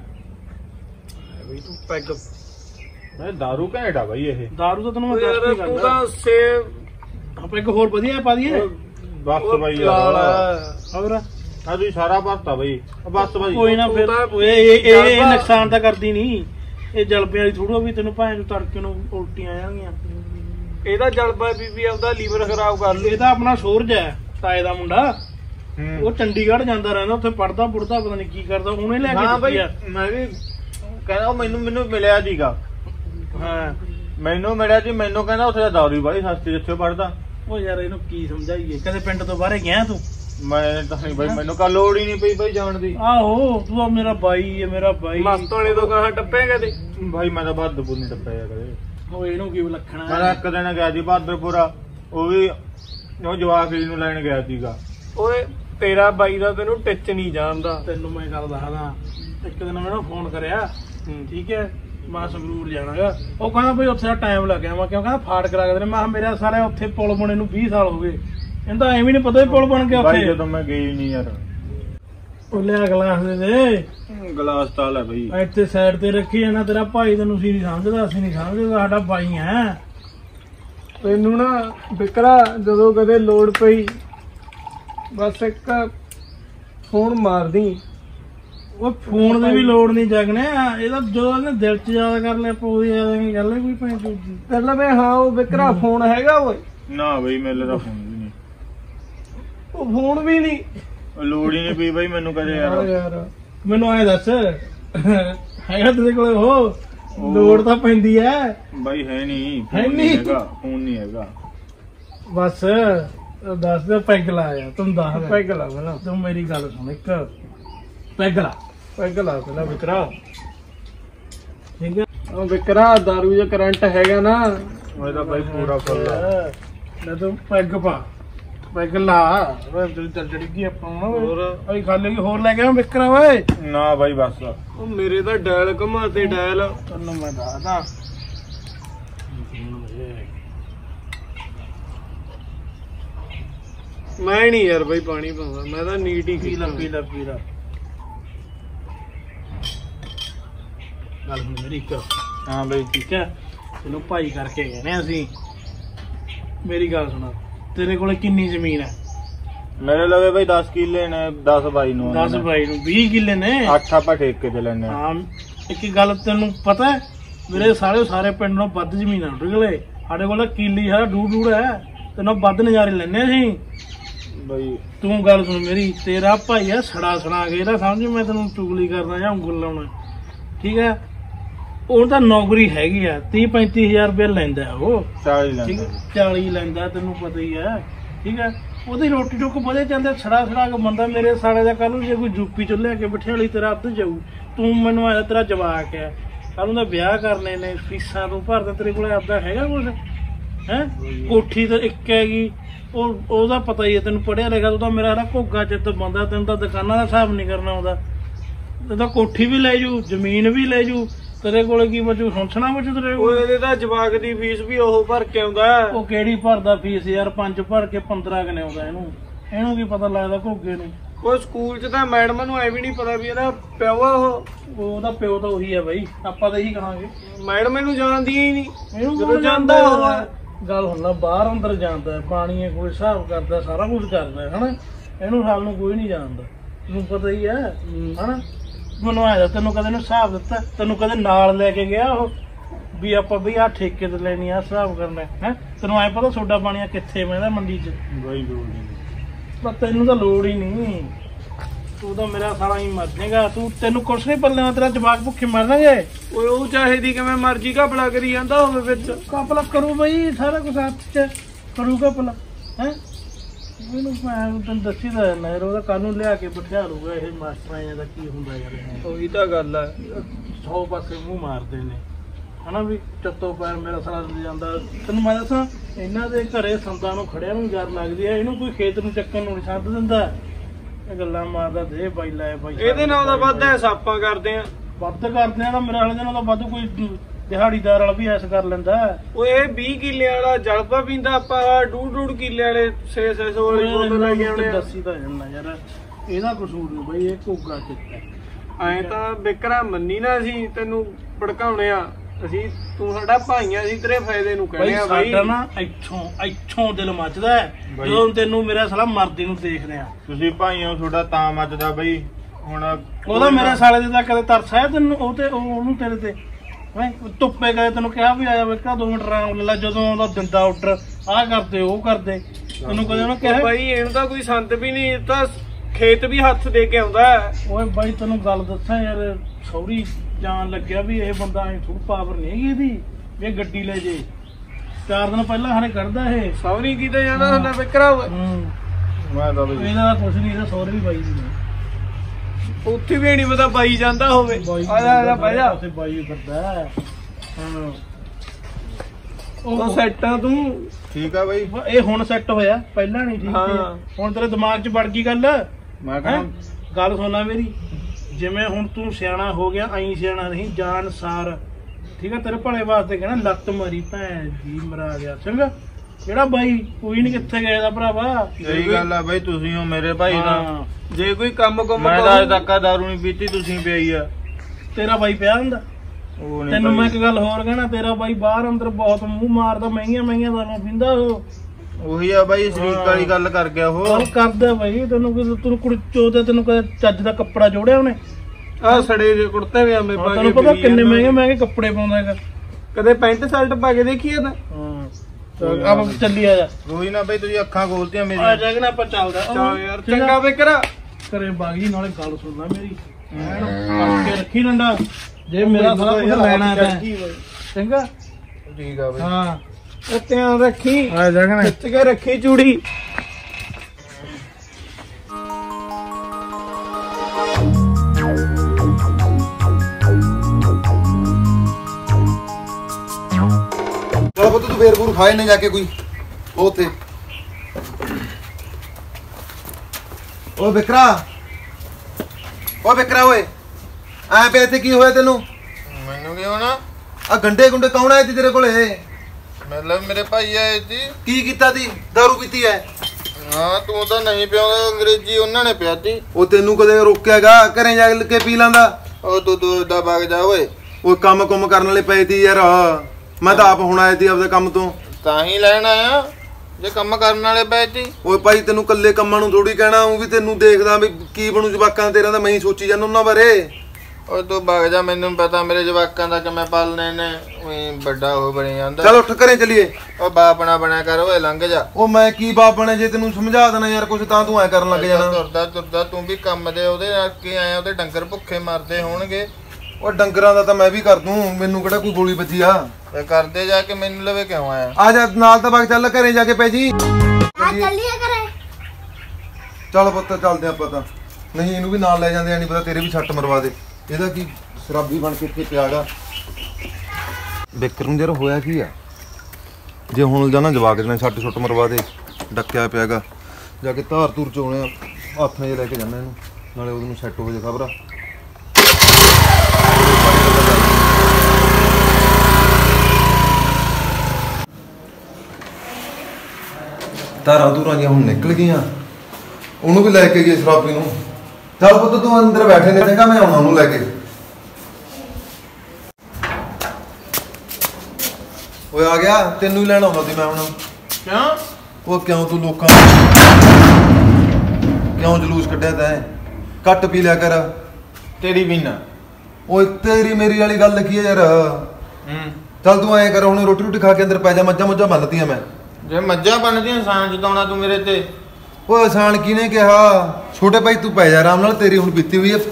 ਬਈ ਤੂੰ ਪੈਗ ਇਹ ਦਾਰੂ ਘੈਂਟ ਆ ਬਈ ਇਹ। ਦਾਰੂ ਤਾਂ ਤੈਨੂੰ ਮੈਂ ਦੱਸ ਯਾਰ ਕੇ ਤੂੰ ਕਰਦਾ। ਤਾਂ ਸੇਬ ਪੈਗ ਹੋਰ ਵਧੀਆ ਪਾ ਦਈਏ ਬਸ ਬਈ ਯਾਰ ਹੋਰ। ਆ ਤੁਸੀਂ ਸਾਰਾ ਭਰਤਾ ਬਈ, ਬਸ ਬਈ ਕੋਈ ਨਾ ਫਿਰ ਇਹ ਨੁਕਸਾਨ ਤਾਂ ਕਰਦੀ ਨਹੀਂ। ਇਹ ਜਲਬੇ ਵਾਲੀ ਥੋੜੋ ਵੀ ਤੈਨੂੰ ਭਾਵੇਂ ਤੜਕੇ ਨੂੰ ਉਲਟੀਆਂ ਆਣਗੀਆਂ। ਇਹਦਾ ਜਲਬਾ ਬੀਬੀ ਆਪਦਾ ਲੀਵਰ ਖਰਾਬ ਕਰ ਇਹ ਤਾਂ ਆਪਣਾ ਸੋਰਜ ਹੈ, ਤਾਏ ਦਾ ਮੁੰਡਾ। ਹੂੰ। ਉਹ ਚੰਡੀਗੜ੍ਹ ਜਾਂਦਾ ਰਹਿੰਦਾ, ਉੱਥੇ ਪੜਦਾ ਪੁੜਦਾ ਪਤਾ ਨਹੀਂ ਕੀ ਕਰਦਾ, ਉਹਨੇ ਲੈ ਕੇ ਹਾਂ ਦਿੱਤੀ ਬਈ ਆ। ਮੈਂ ਵੀ ਕਹਿੰਦਾ ਉਹ ਮੈਨੂੰ ਮਿਲਿਆ ਸੀਗਾ, ਹਾਂ ਮੈਨੂੰ ਮਿਲਿਆ ਸੀ। ਮੈਨੂੰ ਕਹਿੰਦਾ ਉੱਥੇ ਤਾਂ ਦਾਰੂ ਬੜੀ ਸਸਤੀ ਜਿੱਥੇ ਪੜਦਾ। ਉਹ ਯਾਰ ਇਹਨੂੰ ਕੀ ਸਮਝਾਈਏ, ਕਦੇ ਪਿੰਡ ਤੋਂ ਬਾਹਰੇ ਗਿਆ ਤੂੰ? ਮੈਂ ਤਾਂ ਨਹੀਂ ਬਈ, ਮੈਨੂੰ ਕੱਲ ਲੋੜ ਹੀ ਨਹੀਂ ਪਈ ਬਈ ਜਾਣ ਦੀ। ਆਹੋ ਤੂੰ ਤਾਂ ਮੇਰਾ ਬਾਈ ਹੈ, ਮੇਰਾ ਬਾਈ। ਮਸਤਾਨੇ ਤੋਂ ਕਹਾਂ ਟੱਪੇਗਾ ਤੇ ਭਾਈ ਮੈਂ ਤਾਂ ਬਹਾਦਰਪੁਰ ਨਹੀਂ ਟੱਪਿਆ ਕਦੇ। ਉਹ ਇਹਨੂੰ ਕੀ ਲੱਖਣਾ ਮੈਂ ਤਾਂ ਇੱਕ ਦਿਨ ਗਿਆ ਸੀ ਬਹਾਦਰਪੁਰਾ, ਉਹ ਵੀ ਉਹ ਜਵਾਕ ਨੂੰ ਲੈਣ ਗਿਆ ਸੀਗਾ। ਓਏ ਤੇਰਾ ਬਾਈ ਦਾ ਤੈਨੂੰ ਟਿੱਚ ਨਹੀਂ ਜਾਣਦਾ। ਤੈਨੂੰ ਮੈਂ ਗੱਲ ਦੱਸਦਾ, ਇੱਕ ਦਿਨ ਮੈਨੂੰ ਫੋਨ ਕਰਿਆ। ਠੀਕ ਹੈ, ਮੈਂ ਸੰਗਰੂਰ ਜਾਣਾਗਾ। ਉਹ ਕਹਿੰਦਾ ਬਈ ਉੱਥੇ ਦਾ ਟਾਈਮ ਲੱਗਿਆ। ਮੈਂ ਕਿਉਂ? ਕਹਿੰਦਾ ਫਾਟਕ ਲੱਗਦੇ ਨੇ। ਮੈਂ ਕਿਹਾ ਮੇਰਾ ਸਾਰੇ ਉੱਥੇ ਪੁਲ ਬਣੇ ਨੂੰ 20 ਸਾਲ ਹੋ ਗਏ। ਇਹਦਾ ਐਵੇਂ ਨਹੀਂ ਪਤਾ ਵੀ ਪੁਲ ਬਣ ਗਿਆ ਭਾਈ ਉੱਥੇ। ਜਦੋਂ ਮੈਂ ਗਈ ਨਹੀਂ ਯਾਰ। ਉਹ ਲਿਆ ਗਲਾਸ ਦੇ ਦੇ, ਗਲਾਸ ਤਾਲ ਹੈ ਬਈ। ਇੱਥੇ ਸਾਈਡ ਤੇ ਰੱਖੀ ਜਾਣਾ। ਤੇਰਾ ਭਾਈ ਤੈਨੂੰ ਸੀ ਨਹੀਂ ਸਮਝਦਾ, ਅਸੀਂ ਨਹੀਂ ਸਮਝਦਾ, ਸਾਡਾ ਭਾਈ ਹੈ। ਤੈਨੂੰ ਨਾ ਵਿਕਰਾ ਜਦੋਂ ਕਦੇ ਲੋੜ ਪਈ ਬਸ ਇੱਕ ਫੋਨ ਮਾਰਦੀ। ਉਹ ਫੋਨ ਦੀ ਵੀ ਲੋੜ ਨਹੀਂ ਜਗਨੇ, ਇਹਦਾ ਜੋ ਇਹਨੇ ਦਿਲ ਚ ਯਾਦ ਕਰ ਲਿਆ ਪੂਰੀ ਯਾਦ ਨਹੀਂ ਗੱਲ ਕੋਈ ਭਾਈ ਦੂਜੀ। ਪਹਿਲਾਂ ਮੈਂ ਹਾਂ ਉਹ ਵਿਕਰਾ ਫੋਨ ਹੈਗਾ ਓਏ? ਨਾ ਬਈ ਮੇਰੇ ਦਾ ਫੋਨ ਵੀ ਨਹੀਂ, ਉਹ ਫੋਨ ਵੀ ਨਹੀਂ। ਲੋੜ ਹੀ ਨਹੀਂ ਪਈ ਬਈ ਮੈਨੂੰ ਕਦੇ ਯਾਰ। ਯਾਰ ਮੈਨੂੰ ਐ ਦੱਸ, ਹੈਗਾ ਤੇਰੇ ਕੋਲੇ? ਉਹ ਲੋੜ ਤਾਂ ਪੈਂਦੀ ਐ। ਬਾਈ ਹੈ ਨਹੀਂ, ਹੈ ਫੋਨ ਨਹੀਂ? ਨਹੀਂ ਹੈਗਾ, ਫੋਨ ਨਹੀਂ ਹੈਗਾ। ਬਸ ਦੱਸ ਦੇ, ਪੈਗ ਲਾਇਆ ਤੂੰ ਦੱਸ। ਪੈਗ ਲਾ ਪਹਿਲਾਂ, ਤੂੰ ਮੇਰੀ ਗੱਲ ਸੁਣ, ਇੱਕ ਪੈਗ ਲਾ। ਪੈਗ ਲਾ ਪਹਿਲਾਂ ਵਿਕਰਾ। ਠੀਕ ਹੈ, ਉਹ ਵਿਕਰਾ ਦਾਰੂ ਜਾਂ ਕਰੰਟ ਹੈਗਾ ਨਾ, ਉਹ ਤਾਂ ਬਾਈ ਪੂਰਾ ਫੁੱਲ ਆ। ਲੈ ਤੂੰ ਪੈਗ ਪਾ, ਪੈਗ ਲਾ। ਓਏ ਚੱਲ ਚੜੀ ਗਈ ਆਪਾਂ ਨੂੰ। ਹੋਰ ਅਸੀਂ ਖਾਲੇ ਕੀ ਹੋਰ ਲੈ ਕੇ ਆ ਵਿਕਰਾ ਓਏ? ਨਾ ਬਾਈ ਬਸ। ਉਹ ਮੇਰੇ ਤਾਂ ਡਾਇਲ ਘਮਾ ਤੇ ਡਾਇਲ। ਤੈਨੂੰ ਮੈਂ ਦੱਸਦਾ, ਮੈਂ ਨਹੀਂ ਯਾਰ ਬਈ ਪਾਣੀ ਪਾਉਂਦਾ, ਮੈਂ ਤਾਂ ਨੀਟ ਹੀ ਪੀ ਲਾ ਪੀਲਾ। ਪੀ ਲਾ ਪੀ ਲਾ। ਗੱਲ ਸੁਣ ਮੇਰੀ ਇੱਕ, ਹਾਂ ਬਈ ਠੀਕ ਹੈ? ਤੈਨੂੰ ਭਾਈ ਕਰਕੇ ਕਹਿੰਦੇ ਅਸੀਂ। ਮੇਰੀ ਗੱਲ ਸੁਣਾ, ਤੇਰੇ ਕੋਲੇ ਕਿੰਨੀ ਜ਼ਮੀਨ ਹੈ? ਮੇਰੇ ਲਵੇ ਬਈ 10 ਕਿੱਲੇ ਨੇ, 10 ਬਾਈ ਨੂੰ 10 ਬਾਈ ਨੂੰ 20 ਕਿੱਲੇ ਨੇ। 8 ਆਪਾਂ ਠੇਕੇ ਤੇ ਲੈਣੇ। ਹਾਂ, ਇੱਕ ਗੱਲ ਤੈਨੂੰ ਪਤਾ ਹੈ, ਮੇਰੇ ਸਾਰੇ ਪਿੰਡ ਨੂੰ ਵੱਧ ਜ਼ਮੀਨ ਆ ਟੁਗਲੇ। ਸਾਡੇ ਕੋਲ ਕਿੱਲੀ ਹੈ, ਡੂੜ ਹੈ, ਤੈਨੂੰ ਵੱਧ ਨਜ਼ਾਰੇ ਲੈਣੇ ਅਸੀਂ। ਬਈ ਤੂੰ ਗੱਲ ਸੁਣ ਮੇਰੀ, ਤੇਰਾ ਭਾਈ ਆ ਸੜਾ ਕੇ ਇਹਦਾ ਸਮਝ, ਮੈਂ ਤੈਨੂੰ ਚੁਗਲੀ ਕਰਨਾ ਜਾਂ ਉਂਗਲ ਲਾਉਣਾ। ਠੀਕ ਹੈ, ਉਹ ਤਾਂ ਨੌਕਰੀ ਹੈਗੀ ਆ, 30-35 ਹਜ਼ਾਰ ਰੁਪਇਆ ਲੈਂਦਾ ਉਹ। 40 ਠੀਕ ਲੈਂਦਾ। ਹੈ, 40 ਲੈਂਦਾ, ਤੈਨੂੰ ਪਤਾ ਹੀ ਹੈ। ਠੀਕ ਹੈ, ਉਹਦੀ ਰੋਟੀ ਟੁੱਕ ਵਧੇ ਜਾਂਦੇ, ਸੜਾ ਕੇ ਬੰਦਾ। ਮੇਰੇ ਸਾਲੇ ਦਾ ਕੱਲ ਨੂੰ ਜੇ ਕੋਈ ਯੂਪੀ ਚੋਂ ਲਿਆ ਕੇ ਬਿਠੇ ਵਾਲੀ ਤੇਰਾ ਅੱਧ ਜਾਊ। ਤੂੰ ਮੈਨੂੰ ਆਇਆ, ਤੇਰਾ ਜਵਾਕ ਹੈ, ਕੱਲ ਨੂੰ ਦਾ ਵਿਆਹ ਕਰਨੇ ਨੇ, ਫੀਸਾਂ ਤੂੰ ਭਰਦਾ, ਤੇਰੇ ਕੋਲ ਆਪਦਾ ਹੈਗਾ ਕੁਛ? ਹੈ ਕੋਠੀ ਤਾਂ ਇੱਕ ਹੈਗੀ, ਉਹਦਾ ਪਤਾ ਹੀ ਹੈ ਤੈਨੂੰ, ਪੜਿਆ ਲਿਖਿਆ। ਤੂੰ ਤਾਂ ਮੇਰਾ ਘੋਗਾ ਚਿੱਤ ਬੰਦਾ, ਤੈਨੂੰ ਤਾਂ ਦੁਕਾਨਾਂ ਦਾ ਹਿਸਾਬ ਨਹੀਂ ਕਰਨਾ ਆਉਂਦਾ। ਤੂੰ ਤਾਂ ਕੋਠੀ ਵੀ ਲੈ ਜੂ, ਜ਼ਮੀਨ ਵੀ ਲੈ ਜੂ, ਤੇਰੇ ਕੋਲ ਕੀ ਬਚੂ? ਸੁਣਸਣਾ ਬਚੂ ਤੇਰੇ ਉਹ ਕੋਲ? ਇਹਦੇ ਤਾਂ ਜਵਾਕ ਦੀ ਫੀਸ ਵੀ ਉਹ ਭਰ ਕੇ ਆਉਂਦਾ। ਉਹ ਕਿਹੜੀ ਭਰਦਾ ਫੀਸ ਯਾਰ? 5 ਭਰ ਕੇ 15 ਕਨੇ ਆਉਂਦਾ ਇਹਨੂੰ ਕੀ ਪਤਾ ਲੱਗਦਾ ਘੋਗੇ ਨੂੰ? ਉਹ ਸਕੂਲ 'ਚ ਤਾਂ ਮੈਡਮਾਂ ਨੂੰ ਐ ਵੀ ਨਹੀਂ ਪਤਾ ਵੀ ਇਹਦਾ ਪਿਓ ਆ ਉਹ। ਉਹਦਾ ਪਿਓ ਤਾਂ ਉਹੀ ਹੈ ਬਾਈ, ਆਪਾਂ ਤਾਂ ਇਹੀ ਕਹਾਂਗੇ। ਮੈਡਮ ਇਹਨੂੰ ਜਾਣਦੀ ਹੀ ਨਹੀਂ। ਇਹਨੂੰ ਜਦੋਂ ਕੌਣ ਜਾਂਦਾ ਜਾਣਦਾ? ਗੱਲ ਹੁੰਦਾ ਬਾਹਰ ਅੰਦਰ ਜਾਂਦਾ ਹੈ, ਪਾਣੀ ਕੋਈ ਹਿਸਾਬ ਕਰਦਾ, ਸਾਰਾ ਕੁਝ ਕਰਦਾ ਹੈ ਹਨਾ। ਇਹਨੂੰ ਹਾਲ ਨੂੰ ਕੋਈ ਨਹੀਂ ਜਾਣਦਾ, ਤੈਨੂੰ ਪਤਾ ਹੀ ਹੈ ਹਨਾ। ਮੈਨੂੰ ਆਇਆ ਤੈਨੂੰ ਕਦੇ ਨੇ ਹਿਸਾਬ ਦਿੱਤਾ, ਤੈਨੂੰ ਕਦੇ ਨਾਲ ਲੈ ਕੇ ਗਿਆ ਉਹ ਵੀ ਆਪਾਂ ਬਈ ਆਹ ਠੇਕੇ ਤੇ ਲੈਣੀ ਆ ਹਿਸਾਬ ਕਰਨਾ ਹੈ। ਤੈਨੂੰ ਐ ਪਤਾ ਸੋਡਾ ਪਾਣੀ ਕਿੱਥੇ ਪੈਂਦਾ ਮੰਡੀ 'ਚ? ਬਾਈ ਲੋੜ ਨਹੀਂ, ਪਰ ਤੈਨੂੰ ਤਾਂ ਲੋੜ ਹੀ ਨਹੀਂ, ਤੂੰ ਤਾਂ ਮੇਰਾ ਸਾਲਾ ਹੀ ਮਰ ਜਾਏਗਾ। ਤੈਨੂੰ ਕੁਛ ਨਹੀਂ ਪੱਲੇ, ਤੇਰਾ ਜਵਾਕ ਭੁੱਖੇ ਮਰਨਗੇ। ਓਏ ਉਹ ਚਾਹੇ ਦੀ ਕਿਵੇਂ ਮਰਜ਼ੀ ਘਪਲਾ ਕਰੀ ਜਾਂਦਾ ਹੋਵੇ ਵਿੱਚ। ਕਪਲਾ ਕਰੂ ਬਈ, ਸਾਰਾ ਕੁਝ ਹੱਥ 'ਚ ਕਰੂ ਕਪਲਾ ਹੈ। ਮੈਨੂੰ ਮੈਂ ਤੈਨੂੰ ਦੱਸੀ ਦਾ ਨਹਿਰ ਉਹਦਾ ਕਾਨੂੰਨ ਲਿਆ ਕੇ ਬਿਠਾ ਲੂਗਾ। ਇਹ ਮਾਸਟਰਾਂ ਦਾ ਕੀ ਹੁੰਦਾ ਯਾਰ, ਉਹੀ ਤਾਂ ਗੱਲ ਆ। 100 ਪਾਸੇ ਮੂੰਹ ਮਾਰਦੇ ਨੇ ਹਨਾ ਵੀ ਚੱਤੋ ਪੈਰ ਮੇਰਾ ਸਾਰਾ ਜਾਂਦਾ। ਤੈਨੂੰ ਮੈਂ ਦੱਸਾਂ ਇਹਨਾਂ ਦੇ ਘਰੇ ਸੰਦਾਂ ਨੂੰ ਖੜਿਆ ਨੂੰ ਜਰ ਲੱਗਦੀ ਹੈ, ਇਹਨੂੰ ਕੋਈ ਖੇਤ ਨੂੰ ਚੱਕਣ ਨੂੰ ਨਹੀਂ ਛੱਡ ਦਿੰਦਾ। ਇਹ ਗੱਲਾਂ ਮਾਰਦਾ ਦੇ ਬਾਈ ਲੈ ਬਾਈ, ਇਹਦੇ ਨਾਲ ਤਾਂ ਵੱਧ ਸਾਪਾਂ ਕਰਦੇ ਆ। ਵੱਧ ਕਰਦੇ ਆ ਤਾਂ ਮੇਰੇ ਵਾਲੇ ਦੇ ਨਾਲ ਤਾਂ ਵੱਧ ਕੋਈ ਦਿਹਾੜੀਦਾਰ ਵਾਲਾ ਵੀ ਐਸ ਕਰ ਲੈਂਦਾ। ਓਏ 20 ਕਿੱਲੇ ਵਾਲਾ ਜਲਪਾ ਪੀਂਦਾ, ਆਪਾਂ 2.5 ਕਿੱਲੇ ਵਾਲੇ 600 ਵਾਲੀ ਬੋਤਲ ਲੈ ਕੇ ਆਉਣੇ ਆ। ਦੱਸੀ ਤਾਂ ਜਾਂਦਾ ਯਾਰ, ਇਹਦਾ ਕਸੂਰ ਨਹੀਂ ਬਈ, ਇਹ ਘੋਗਾ ਚਿੱਟਾ। ਐਂ ਤਾਂ ਬਿਕਰਾ ਮੰਨੀ ਨਾ, ਅਸੀਂ ਤੈਨੂੰ ਭੜਕਾਉਣੇ ਆ। ਅਸੀਂ ਤੂੰ ਸਾਡਾ ਭਾਈਆਂ, ਅਸੀਂ ਤੇਰੇ ਫਾਇਦੇ ਨੂੰ ਕਹਿੰਦੇ ਆ ਬਾਈ। ਸਾਡਾ ਨਾ ਇੱਥੋਂ ਦਿਲ ਮੱਚਦਾ ਜਦੋਂ ਤੈਨੂੰ ਮੇਰਾ ਸਾਲਾ ਮਰਦੀ ਨੂੰ ਦੇਖਦੇ ਆ। ਤੁਸੀਂ ਭਾਈਓ ਤੁਹਾਡਾ ਤਾਂ ਮੱਚਦਾ ਬਈ। ਹੁਣ ਉਹਦਾ ਮੇਰੇ ਸਾਲੇ ਦੇ ਤਾਂ ਕਦੇ ਤਰਸ ਆਇਆ ਤੈਨੂੰ? ਉਹ ਤੇ ਉਹਨੂੰ ਤੇਰੇ ਤੇ ਧੁੱਪੇ ਗਏ, ਤੈਨੂੰ ਕਿਹਾ ਵੀ ਆਇਆ ਵੇਖਾ 2 ਮਿੰਟ ਆਰਾਮ ਲੈ ਲੈ, ਜਦੋਂ ਉਹਦਾ ਦਿੰਦਾ ਆਰਡਰ ਆਹ ਕਰਦੇ ਉਹ ਕਰਦੇ, ਤੈਨੂੰ ਕਦੇ ਉਹਨੇ ਕਿਹਾ? ਬਾਈ ਇਹਨੂੰ ਤਾਂ ਕੋਈ ਸੰਤ ਵੀ ਨਹੀਂ, ਇਹ ਤਾਂ ਖੇਤ ਵੀ ਹੱਥ ਦੇ ਕੇ ਆਉਂਦਾ। ਓਏ ਬਾਈ ਤੈਨੂੰ ਗੱਲ ਦੱਸਾਂ ਯਾਰ, ਸੌਰੀ ਜਾਣ ਲੱਗਿਆ ਵੀ ਇਹ ਬੰਦਾ ਐ ਥੋੜੀ ਪਾਵਰ ਨਹੀਂ ਹੈਗੀ ਇਹਦੀ ਵੀ ਇਹ ਗੱਡੀ ਲੈ ਜੇ। 4 ਦਿਨ ਪਹਿਲਾਂ ਹਾਰੇ ਕੱਢਦਾ ਇਹ ਸੌਰੀ ਕਿਤੇ ਜਾਂਦਾ ਹੁੰਦਾ ਬਿਕਰਾ। ਮੈਂ ਤਾਂ ਬਈ ਇਹਦਾ ਕੁਛ ਨਹੀਂ, ਇਹਦਾ ਸੌਰੀ ਵੀ ਬਾਈ ਦੀ ਨੇ। ਉੱਥੇ ਵੀ ਨਹੀਂ ਪਤਾ ਬਾਈ ਜਾਂਦਾ ਹੋਵੇ। ਆ ਜਾ ਬਹਿ ਜਾ, ਉੱਥੇ ਬਾਈ ਫਿਰਦਾ। ਹਾਂ ਉਹ ਸੈੱਟ ਆ ਤੂੰ। ਠੀਕ ਆ ਬਈ। ਇਹ ਹੁਣ ਸੈੱਟ ਹੋਇਆ, ਪਹਿਲਾਂ ਨਹੀਂ ਠੀਕ ਹਾਂ। ਸੀ। ਹੁਣ ਤੇਰੇ ਦਿਮਾਗ 'ਚ ਵੜ ਗਈ ਗੱਲ। ਮੈਂ ਹੈਂ? ਗੱਲ ਸੁਣਨਾ ਮੇਰੀ, ਜਿਵੇਂ ਹੁਣ ਤੂੰ ਸਿਆਣਾ ਹੋ ਗਿਆ, ਐਂ ਸਿਆਣਾ ਨਹੀਂ, ਜਾਨ ਸਾਰ ਠੀਕ ਆ। ਤੇਰੇ ਭਲੇ ਵਾਸਤੇ ਕਹਿਣਾ, ਲੱਤ ਮਾਰੀ ਭੈਣ ਜੀ ਮਰਾ ਗਿਆ ਚੰਗਾ। ਜਿਹੜਾ ਬਾਈ ਕੋਈ ਨਹੀਂ ਕਿੱਥੇ ਗਏ ਦਾ ਭਰਾਵਾ। ਸਹੀ ਗੱਲ ਆ ਬਈ, ਤੁਸੀਂ ਹੋ ਮੇਰੇ ਭਾਈ ਦਾ। ਹਾਂ। ਜੇ ਕੋਈ ਕੰਮ ਕੁਮ ਮੈਂ ਤਾਂ ਅਜੇ ਤੱਕ ਦਾਰੂ ਨਹੀਂ ਪੀਤੀ, ਤੁਸੀਂ ਪਈ ਆ। ਤੇਰਾ ਬਾਈ ਪਿਆ ਹੁੰਦਾ। ਉਹ ਨਹੀਂ ਤੈਨੂੰ ਮੈਂ ਇੱਕ ਗੱਲ ਹੋਰ ਕਹਿਣਾ, ਤੇਰਾ ਬਾਈ ਬਾਹਰ ਅੰਦਰ ਬਹੁਤ ਮੂੰਹ ਮਾਰਦਾ, ਮਹਿੰਗੀਆਂ ਦਾਲਾਂ ਪੀਂਦਾ ਉਹ। ਉਹੀ ਆ ਬਾਈ, ਸ਼ਰੀਕ ਵਾਲੀ ਗੱਲ ਕਰ ਗਿਆ ਉਹ। ਗੱਲ ਕਰਦਾ ਬਾਈ, ਤੈਨੂੰ ਕੁੜੀ ਚੋਦੇ, ਤੈਨੂੰ ਕਦੇ ਚੱਜ ਦਾ ਕੱਪੜਾ ਜੋੜਿਆ ਉਹਨੇ? ਆ ਸੜੇ ਜੇ ਕੁੜਤੇ ਵੀ ਆਵੇਂ ਪਾ ਕੇ ਤੈਨੂੰ ਪਤਾ ਕਿੰਨੇ ਮਹਿੰਗੇ ਕੱਪੜੇ ਪਾਉਂਦਾ ਹੈਗਾ। ਕਦੇ ਪੈਂਟ ਸ਼ਰਟ ਪਾ ਕੇ ਦੇਖੀ ਆ ਤਾਂ? ਹਾਂ ਆਪਾਂ ਚੱਲੀ ਆ ਜਾ। ਕੋਈ ਨਾ ਬਈ, ਤੁਸੀਂ ਅੱਖਾਂ ਖੋਲਤੀਆਂ ਆ ਮੇਰੀਆਂ। ਜਾ ਕਿ ਨਾ ਆਪਾਂ ਚੱਲਦਾ। ਚਲ ਯਾਰ ਚੰਗਾ ਬਿਕਰਾ। ਘਰੇ ਬਾਗੀ ਨਾਲੇ ਗੱਲ ਸੁਣਨਾ ਮੇਰੀ, ਐਨ ਕੇ ਰੱਖੀ ਡੰਡਾ। ਜੇ ਮੇਰਾ ਸਾਰਾ ਕੁਝ ਲੈਣਾ ਤਾਂ ਚੰਗਾ। ਠੀਕ ਆ ਬਈ। ਹਾਂ ਉਹ ਧਿਆਨ ਰੱਖੀ, ਆ ਜਾ ਕਿ ਨਾ। ਖਿੱਚ ਕੇ ਰੱਖੀ ਚੂੜੀ। ਚਲ ਪੁੱਤ ਤੂੰ ਫੇਰ ਫੂਰ ਖਾਏ ਨੇ ਜਾ ਕੇ ਕੋਈ ਉੱਥੇ। ਓ ਬਿਕਰਾ, ਓ ਬਿਕਰਾ ਓਏ, ਐ ਪੇ ਇੱਥੇ ਕੀ ਹੋਇਆ ਤੈਨੂੰ? ਮੈਨੂੰ ਕੀ ਹੋਣਾ? ਆ ਗੰਡੇ ਗੁੰਡੇ ਕੌਣ ਆਏ ਸੀ ਤੇਰੇ ਕੋਲੇ? ਮਤਲਬ ਮੇਰੇ ਭਾਈ ਆਏ ਸੀ। ਕੀ ਕੀਤਾ ਤੀ? ਦਾਰੂ ਪੀਤੀ ਐ? ਹਾਂ ਤੂੰ ਤਾਂ ਨਹੀਂ ਪਿਆਉਂਦਾ, ਅੰਗਰੇਜ਼ੀ ਉਹਨਾਂ ਨੇ ਪਿਆਤੀ। ਉਹ ਤੈਨੂੰ ਕਦੇ ਰੋਕਿਆਗਾ? ਘਰੇ ਜਾ ਕੇ ਪੀ ਲਾਂਦਾ। ਉਹ ਤੂੰ ਦਾ ਵਗ ਜਾ ਓਏ। ਉਹ ਕੰਮ ਕੁਮ ਕਰਨ ਵਾਲੇ ਪਏ ਤੀ ਯਾਰ, ਮੈਂ ਤਾਂ ਆਪ ਹੁਣ ਆਇਆ ਸੀ ਆਪਦੇ ਕੰਮ ਤੋਂ। ਤਾਂ ਹੀ ਲੈਣ ਆਇਆ ਜੇ ਕੰਮ ਕਰਨ ਵਾਲੇ ਪਏ ਸੀ। ਓਏ ਭਾਈ ਤੈਨੂੰ ਕੱਲੇ ਕੰਮਾਂ ਨੂੰ ਥੋੜੀ ਕਹਿਣਾ, ਉਹ ਵੀ ਤੈਨੂੰ ਦੇਖਦਾ ਵੀ ਕੀ ਬਣੂ ਜਵਾਕਾਂ ਤੇਰਾ, ਤਾਂ ਮੈਂ ਹੀ ਸੋਚੀ ਜਾਂਦਾ ਉਹਨਾਂ ਬਾਰੇ। ਉਹ ਤੂੰ ਵਗ ਜਾ, ਮੈਨੂੰ ਪਤਾ ਮੇਰੇ ਜਵਾਕਾਂ ਦਾ ਕਿਵੇਂ ਪਾਲਣੇ ਨੇ। ਉਹੀ ਵੱਡਾ ਹੋ ਬਣੀ ਜਾਂਦਾ। ਚੱਲ ਉੱਠ ਘਰੇ ਚੱਲੀਏ। ਉਹ ਬਾਪ ਨਾ ਬਣਿਆ ਕਰ ਓਏ, ਲੰਘ ਜਾ। ਉਹ ਮੈਂ ਕੀ ਬਾਪ ਬਣੇ, ਜੇ ਤੈਨੂੰ ਸਮਝਾ ਦੇਣਾ ਯਾਰ ਕੁਛ ਤਾਂ ਤੂੰ ਐ ਕਰਨ ਲੱਗ ਜਾਣਾ। ਤੁਰਦਾ ਤੁਰਦਾ ਤੂੰ ਵੀ ਕੰਮ ਦੇ ਉਹਦੇ ਨਾਲ ਕੀ ਆਇਆ, ਉਹਦੇ ਡੰਗਰ ਭੁੱਖੇ ਮਰਦੇ ਹੋਣਗੇ। ਉਹ ਡੰਗਰਾਂ ਦਾ ਤਾਂ ਮੈਂ ਵੀ ਕਰ ਦੂੰ, ਮੈਨੂੰ ਕਿਹੜਾ ਕੋਈ ਗੋਲੀ ਵੱਜੀ ਆ। ਤੇ ਕਰਦੇ ਜਾ ਕੇ ਮੈਨੂੰ ਲਵੇ ਕਿਉਂ ਆਇਆ? ਆ ਜਾ ਨਾਲ ਤਾਂ ਵਗ ਚੱਲ, ਘਰੇ ਜਾ ਕੇ ਪੈ ਜੀ। ਚੱਲੀਏ ਕਰੇ। ਚੱਲ ਪੁੱਤ ਚੱਲਦੇ ਆਪਾਂ ਤਾਂ। ਨਹੀਂ ਇਹਨੂੰ ਵੀ ਨਾਲ ਲੈ ਜਾਂਦੇ ਆ, ਨਹੀਂ ਪਤਾ ਤੇਰੇ ਵੀ ਛੱਟ ਮਰਵਾ ਦੇ। ਇਹਦਾ ਕੀ ਸ਼ਰਾਬੀ ਬਣ ਕੇ ਇੱਥੇ ਪਿਆਗਾ। ਬਿਕਰ ਨੂੰ ਜਰ ਹੋਇਆ ਕੀ ਆ? ਜੇ ਹੁਣ ਜਾਣਾ ਜਵਾਕ ਜਣੇ ਛੱਟ ਛੁੱਟ ਮਰਵਾ ਦੇ, ਡੱਕਿਆ ਪਿਆਗਾ। ਜਾ ਕੇ ਧਾਰ ਧੂਰ ਚੋਣੇ ਹੱਥ ਨਾਲ ਲੈ ਕੇ ਜਾਣਾ ਇਹਨੂੰ, ਨਾਲੇ ਉਹਨੂੰ ਸੈੱਟ ਹੋ ਜੇ ਖਬਰ ਆ। ਧਾਰਾਂ ਧੂਰਾਂ ਜਿਹੀਆਂ ਹੁਣ ਨਿਕਲ ਗਈਆਂ, ਉਹਨੂੰ ਵੀ ਲੈ ਕੇ ਗਏ ਸ਼ਰਾਬੀ ਨੂੰ। ਚੱਲ ਪੁੱਤ ਤੂੰ ਅੰਦਰ ਬੈਠੇ ਨੇ, ਚੰਗਾ ਮੈਂ ਆਉਣਾ ਉਹਨੂੰ ਲੈ ਕੇ। ਓਏ ਆ ਗਿਆ, ਤੈਨੂੰ ਹੀ ਲੈਣ ਆਉਂਦਾ ਸੀ ਮੈਂ ਹੁਣ। ਕਿਉਂ? ਉਹ ਕਿਉਂ ਤੂੰ ਲੋਕਾਂ ਕਿਉਂ ਜਲੂਸ ਕੱਢਿਆ ਤੈਂ? ਘੱਟ ਪੀ ਲਿਆ ਕਰ। ਤੇਰੀ ਵੀ ਨਾ। ਓਏ ਤੇਰੀ ਮੇਰੀ ਵਾਲੀ ਗੱਲ ਕੀ ਹੈ ਯਾਰ? ਚੱਲ ਤੂੰ ਐਂ ਕਰ, ਹੁਣ ਰੋਟੀ ਰੋਟੀ ਖਾ ਕੇ ਅੰਦਰ ਪੈ ਜਾ, ਮੱਝਾਂ ਮੁੱਝਾਂ ਬੰਨਤੀਆਂ ਮੈਂ। ਜੇ ਮੱਝਾਂ ਬਣਦੀਆਂ ਸਾਂਝ ਜਤਾਉਣਾ ਤੂੰ ਮੇਰੇ ਤੇ। ਓਏ ਆਸਾਨ ਕਿਹਨੇ ਕਿਹਾ? ਛੋਟੇ ਭਾਈ ਤੂੰ ਪੈ ਜਾ ਆਰਾਮ ਨਾਲ, ਤੇਰੀ ਹੁਣ ਪੀਤੀ ਹੋਈ ਹੈ।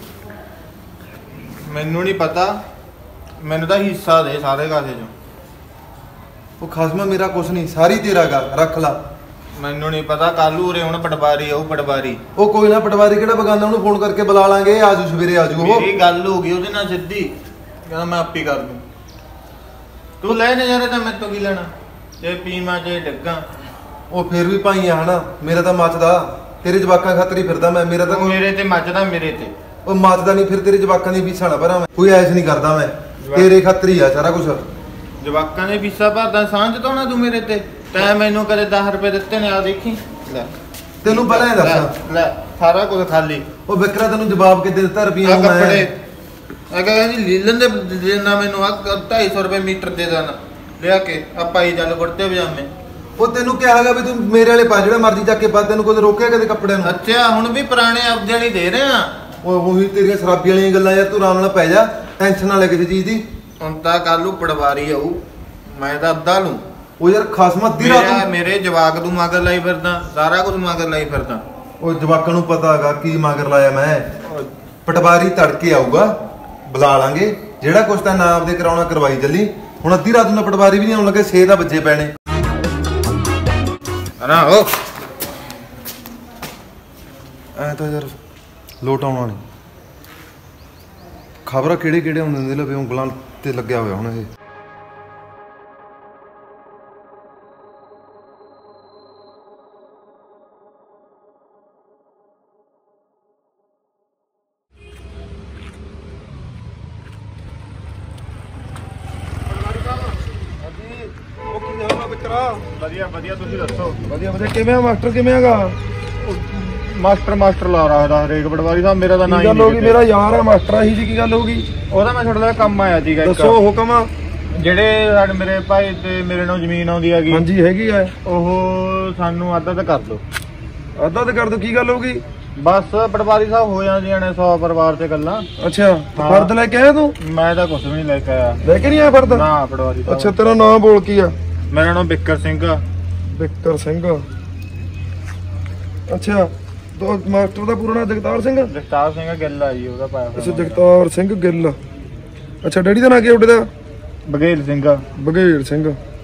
ਮੈਨੂੰ ਨਹੀਂ ਪਤਾ, ਮੈਨੂੰ ਤਾਂ ਹਿੱਸਾ ਦੇ ਸਾਰੇ ਕਾਸੇ ਚੋਂ। ਉਹ ਖਸਮਾ ਮੇਰਾ ਕੁਛ ਨਹੀਂ, ਸਾਰੀ ਤੇਰਾ ਗਾ, ਰੱਖ ਲਾ। ਮੈਨੂੰ ਨਹੀਂ ਪਤਾ, ਕੱਲ ਉਰੇ ਹੁਣ ਪਟਵਾਰੀ ਆਊ, ਪਟਵਾਰੀ। ਉਹ ਕੋਈ ਨਾ, ਪਟਵਾਰੀ ਕਿਹੜਾ ਬਗਾਨਾ, ਉਹਨੂੰ ਫੋਨ ਕਰਕੇ ਬੁਲਾ ਲਾਂਗੇ, ਆਜੂ ਸਵੇਰੇ ਆਜੂ। ਉਹ ਮੇਰੀ ਗੱਲ ਹੋ ਗਈ ਉਹਦੇ ਨਾਲ ਸਿੱਧੀ, ਕਹਿੰਦਾ ਮੈਂ ਆਪੇ ਕਰ ਦੂੰ। ਤੂੰ ਲੈ ਨਜ਼ਾਰੇ ਤਾਂ ਮੇਰੇ ਤੋਂ ਕੀ ਲੈਣਾ? ਜੇ ਪੀਵਾਂ ਜੇ ਡੱਗਾ। ਉਹ ਫੇਰ ਵੀ ਭਾਈ ਆ ਹਨਾ, ਮੇਰਾ ਤਾਂ ਮੱਚਦਾ, ਤੇਰੇ ਜਵਾਕਾਂ ਖਾਤਰ ਹੀ ਫਿਰਦਾ ਮੈਂ। ਮੇਰਾ ਤਾਂ ਉਹ ਮੇਰੇ ਤੇ ਮੱਝਦਾ ਮੇਰੇ ਤੇ। ਉਹ ਮੱਚਦਾ ਨਹੀਂ, ਫਿਰ ਤੇਰੇ ਜਵਾਕਾਂ ਦੀ ਫੀਸਾਂ ਨਾ ਭਰਾਂ ਮੈਂ, ਕੋਈ ਐਸ ਨਹੀਂ ਕਰਦਾ ਮੈਂ, ਤੇਰੇ ਖਾਤਰ ਹੀ ਆ ਸਾਰਾ ਕੁਝ। ਜਵਾਕਾਂ ਦੇ ਫੀਸਾਂ ਭਰਦਾ, ਸਾਂਝ ਜਤਾਉਣਾ ਤੂੰ ਮੇਰੇ ਤੇ। ਤੈਂ ਮੈਨੂੰ ਕਦੇ 10 ਰੁਪਏ ਦਿੱਤੇ ਨੇ? ਆ ਦੇਖੀ ਲੈ, ਤੈਨੂੰ ਪਹਿਲਾਂ ਹੀ ਦੱਸਾਂ ਲੈ ਸਾਰਾ ਕੁਝ ਖਾਲੀ। ਉਹ ਵਿਕਰਾ ਤੈਨੂੰ ਜਵਾਬ ਕਿੱਦੇ ਦਿੱਤਾ ਰੁਪਈਆ ਆ ਨੂੰ ਕੱਪੜੇ ਮੈਂ? ਆ ਕਹਿੰਦਾ ਜੀ ਲੀਲਨ ਦੇ ਦੇਣਾ ਮੈਨੂੰ, ਆ 250 ਰੁਪਏ ਮੀਟਰ ਦੇ ਦੇਣਾ ਲਿਆ ਕੇ। ਆ ਪਾਈ ਚੱਲ ਕੁੜਤੇ ਪਜਾਮੇ। ਉਹ ਤੈਨੂੰ ਕਿਹਾ ਹੈਗਾ ਵੀ ਤੂੰ ਮੇਰੇ ਵਾਲੇ ਪਾ, ਜਿਹੜਾ ਮਰਜ਼ੀ ਚੱਕ ਕੇ ਪਾ, ਤੈਨੂੰ ਕੋਈ ਰੋਕਿਆ ਕਦੇ ਕੱਪੜਿਆਂ ਨੂੰ? ਅੱਛਾ, ਹੁਣ ਵੀ ਪੁਰਾਣੇ ਆਪਦੇ ਨਹੀਂ ਦੇ ਰਹੇ ਆ। ਉਹ ਉਹੀ ਤੇਰੀਆਂ ਸ਼ਰਾਬੀ ਵਾਲੀਆਂ ਗੱਲਾਂ ਯਾਰ, ਤੂੰ ਆਰਾਮ ਨਾਲ ਪੈ ਜਾ, ਟੈਨਸ਼ਨ ਨਾ ਲੈ ਕਿਸੇ ਚੀਜ਼ ਦੀ। ਹੁਣ ਤਾਂ ਕੱਲ ਨੂੰ ਪਟਵਾਰੀ ਆਊ, ਮੈਂ ਤਾਂ ਅੱਧਾ ਲੂੰ। ਉਹ ਯਾਰ ਖਸਮਾ ਦੀ ਰਾਤ ਮੇਰੇ ਜਵਾਕ ਨੂੰ ਮਗਰ ਲਾਈ ਫਿਰਦਾ, ਸਾਰਾ ਕੁਝ ਮਗਰ ਲਾਈ ਫਿਰਦਾ। ਉਹ ਜਵਾਕਾਂ ਨੂੰ ਪਤਾ ਹੈਗਾ ਕੀ ਮਗਰ ਲਾਇਆ ਮੈਂ। ਪਟਵਾਰੀ ਤੜਕੇ ਆਊਗਾ, ਬੁਲਾ ਲਾਂਗੇ, ਜਿਹੜਾ ਕੁਛ ਤਾਂ ਨਾ ਆਪਦੇ ਕਰਾਉਣਾ ਕਰਵਾਈ ਚੱਲੀ। ਹੁਣ ਅੱਧੀ ਰਾਤ ਨੂੰ ਪਟਵਾਰੀ ਵੀ ਨਹੀਂ ਆਉਣ ਲੱਗੇ, 6 ਦਾ ਵੱਜੇ ਪੈਣੇ ਨਾ। ਉਹ ਐ ਤਾਂ ਯਾਰ ਲੋਟ ਆਉਣਾ ਨਹੀਂ। ਖਬਰਾਂ ਕਿਹੜੇ ਕਿਹੜੇ ਹੁੰਦੇ ਨੇ ਲਵੇ, ਉਂਗਲਾਂ ਤੇ ਲੱਗਿਆ ਹੋਇਆ ਹੁਣ ਇਹ। ਵਧੀਆ ਵਧੀਆ, ਤੁਸੀਂ ਦੱਸੋ। ਵਧੀਆ ਵਧੀਆ, ਕਿਵੇਂ ਆ ਮਾਸਟਰ? ਕਿਵੇਂ ਹੈਗਾ? ਮਾਸਟਰ ਲਾ ਰਹਾ ਹਰੇਕ ਪਟਵਾਰੀ ਸਾਹਿਬ, ਮੇਰਾ ਤਾਂ ਨਾਂ ਹੀ ਗੱਲ ਹੋ ਗਈ, ਮੇਰਾ ਯਾਰ ਆ ਮਾਸਟਰ ਆਹੀ ਜੀ, ਕੀ ਗੱਲ ਹੋ ਗਈ? ਉਹਦਾ ਮੈਂ ਤੁਹਾਡੇ ਨਾਲ ਕੰਮ ਆਇਆ ਸੀਗਾ ਇੱਕ। ਦੱਸੋ ਹੁਕਮ। ਜਿਹੜੇ ਸਾਡੇ ਮੇਰੇ ਭਾਈ ਤੇ ਮੇਰੇ ਨਾਲ ਜ਼ਮੀਨ ਆਉਂਦੀ ਹੈਗੀ, ਹਾਂਜੀ ਹੈਗੀ ਆ। ਉਹ ਸਾਨੂੰ ਅੱਧਾ ਤਾਂ ਕਰ ਦਿਓ। ਅੱਧਾ ਤੇ ਕਰ ਦੋ, ਕੀ ਗੱਲ ਹੋ ਗਈ? ਬਸ ਪਟਵਾਰੀ ਸਾਹਿਬ ਹੋ ਜਾਂਦੀਆਂ ਨੇ 100 ਪਰਿਵਾਰ ਤੇ ਗੱਲਾਂ। ਅੱਛਾ, ਫਰਦ ਲੈ ਕੇ ਆਇਆ ਤੂੰ? ਮੈਂ ਤਾਂ ਕੁਝ ਵੀ ਨਹੀਂ ਲੈ ਕੇ ਆਇਆ। ਲੈ ਕੇ ਨਹੀਂ ਆਇਆ ਫਰਦ? ਨਾ ਪਟਵਾਰੀ ਸਾਹਿਬ। ਅੱਛਾ, ਤੇਰਾ ਨਾਮ ਬੋਲ ਕੀ ਆ? ਮੇਰਾ ਨਾਮ ਬਿੱਕਰ ਸਿੰਘ ਆ। ਬਿੱਕਰ ਸਿੰਘ। ਅੱਛਾ, ਮਾਸਟਰ ਦਾ ਪੂਰਾ ਨਾਮ ਜਗਤਾਰ ਸਿੰਘ? ਜਗਤਾਰ ਸਿੰਘ ਗਿੱਲ ਆ ਜੀ, ਉਹਦਾ ਪਾਇਆ। ਅੱਛਾ, ਜਗਤਾਰ ਸਿੰਘ ਗਿੱਲ। ਅੱਛਾ, ਡੈਡੀ ਦਾ ਨਾਂ ਕੀ ਉਹਦੇ ਦਾ? ਬਘੇਲ ਸਿੰਘ। ਬਘੇਲ ਸਿੰਘ।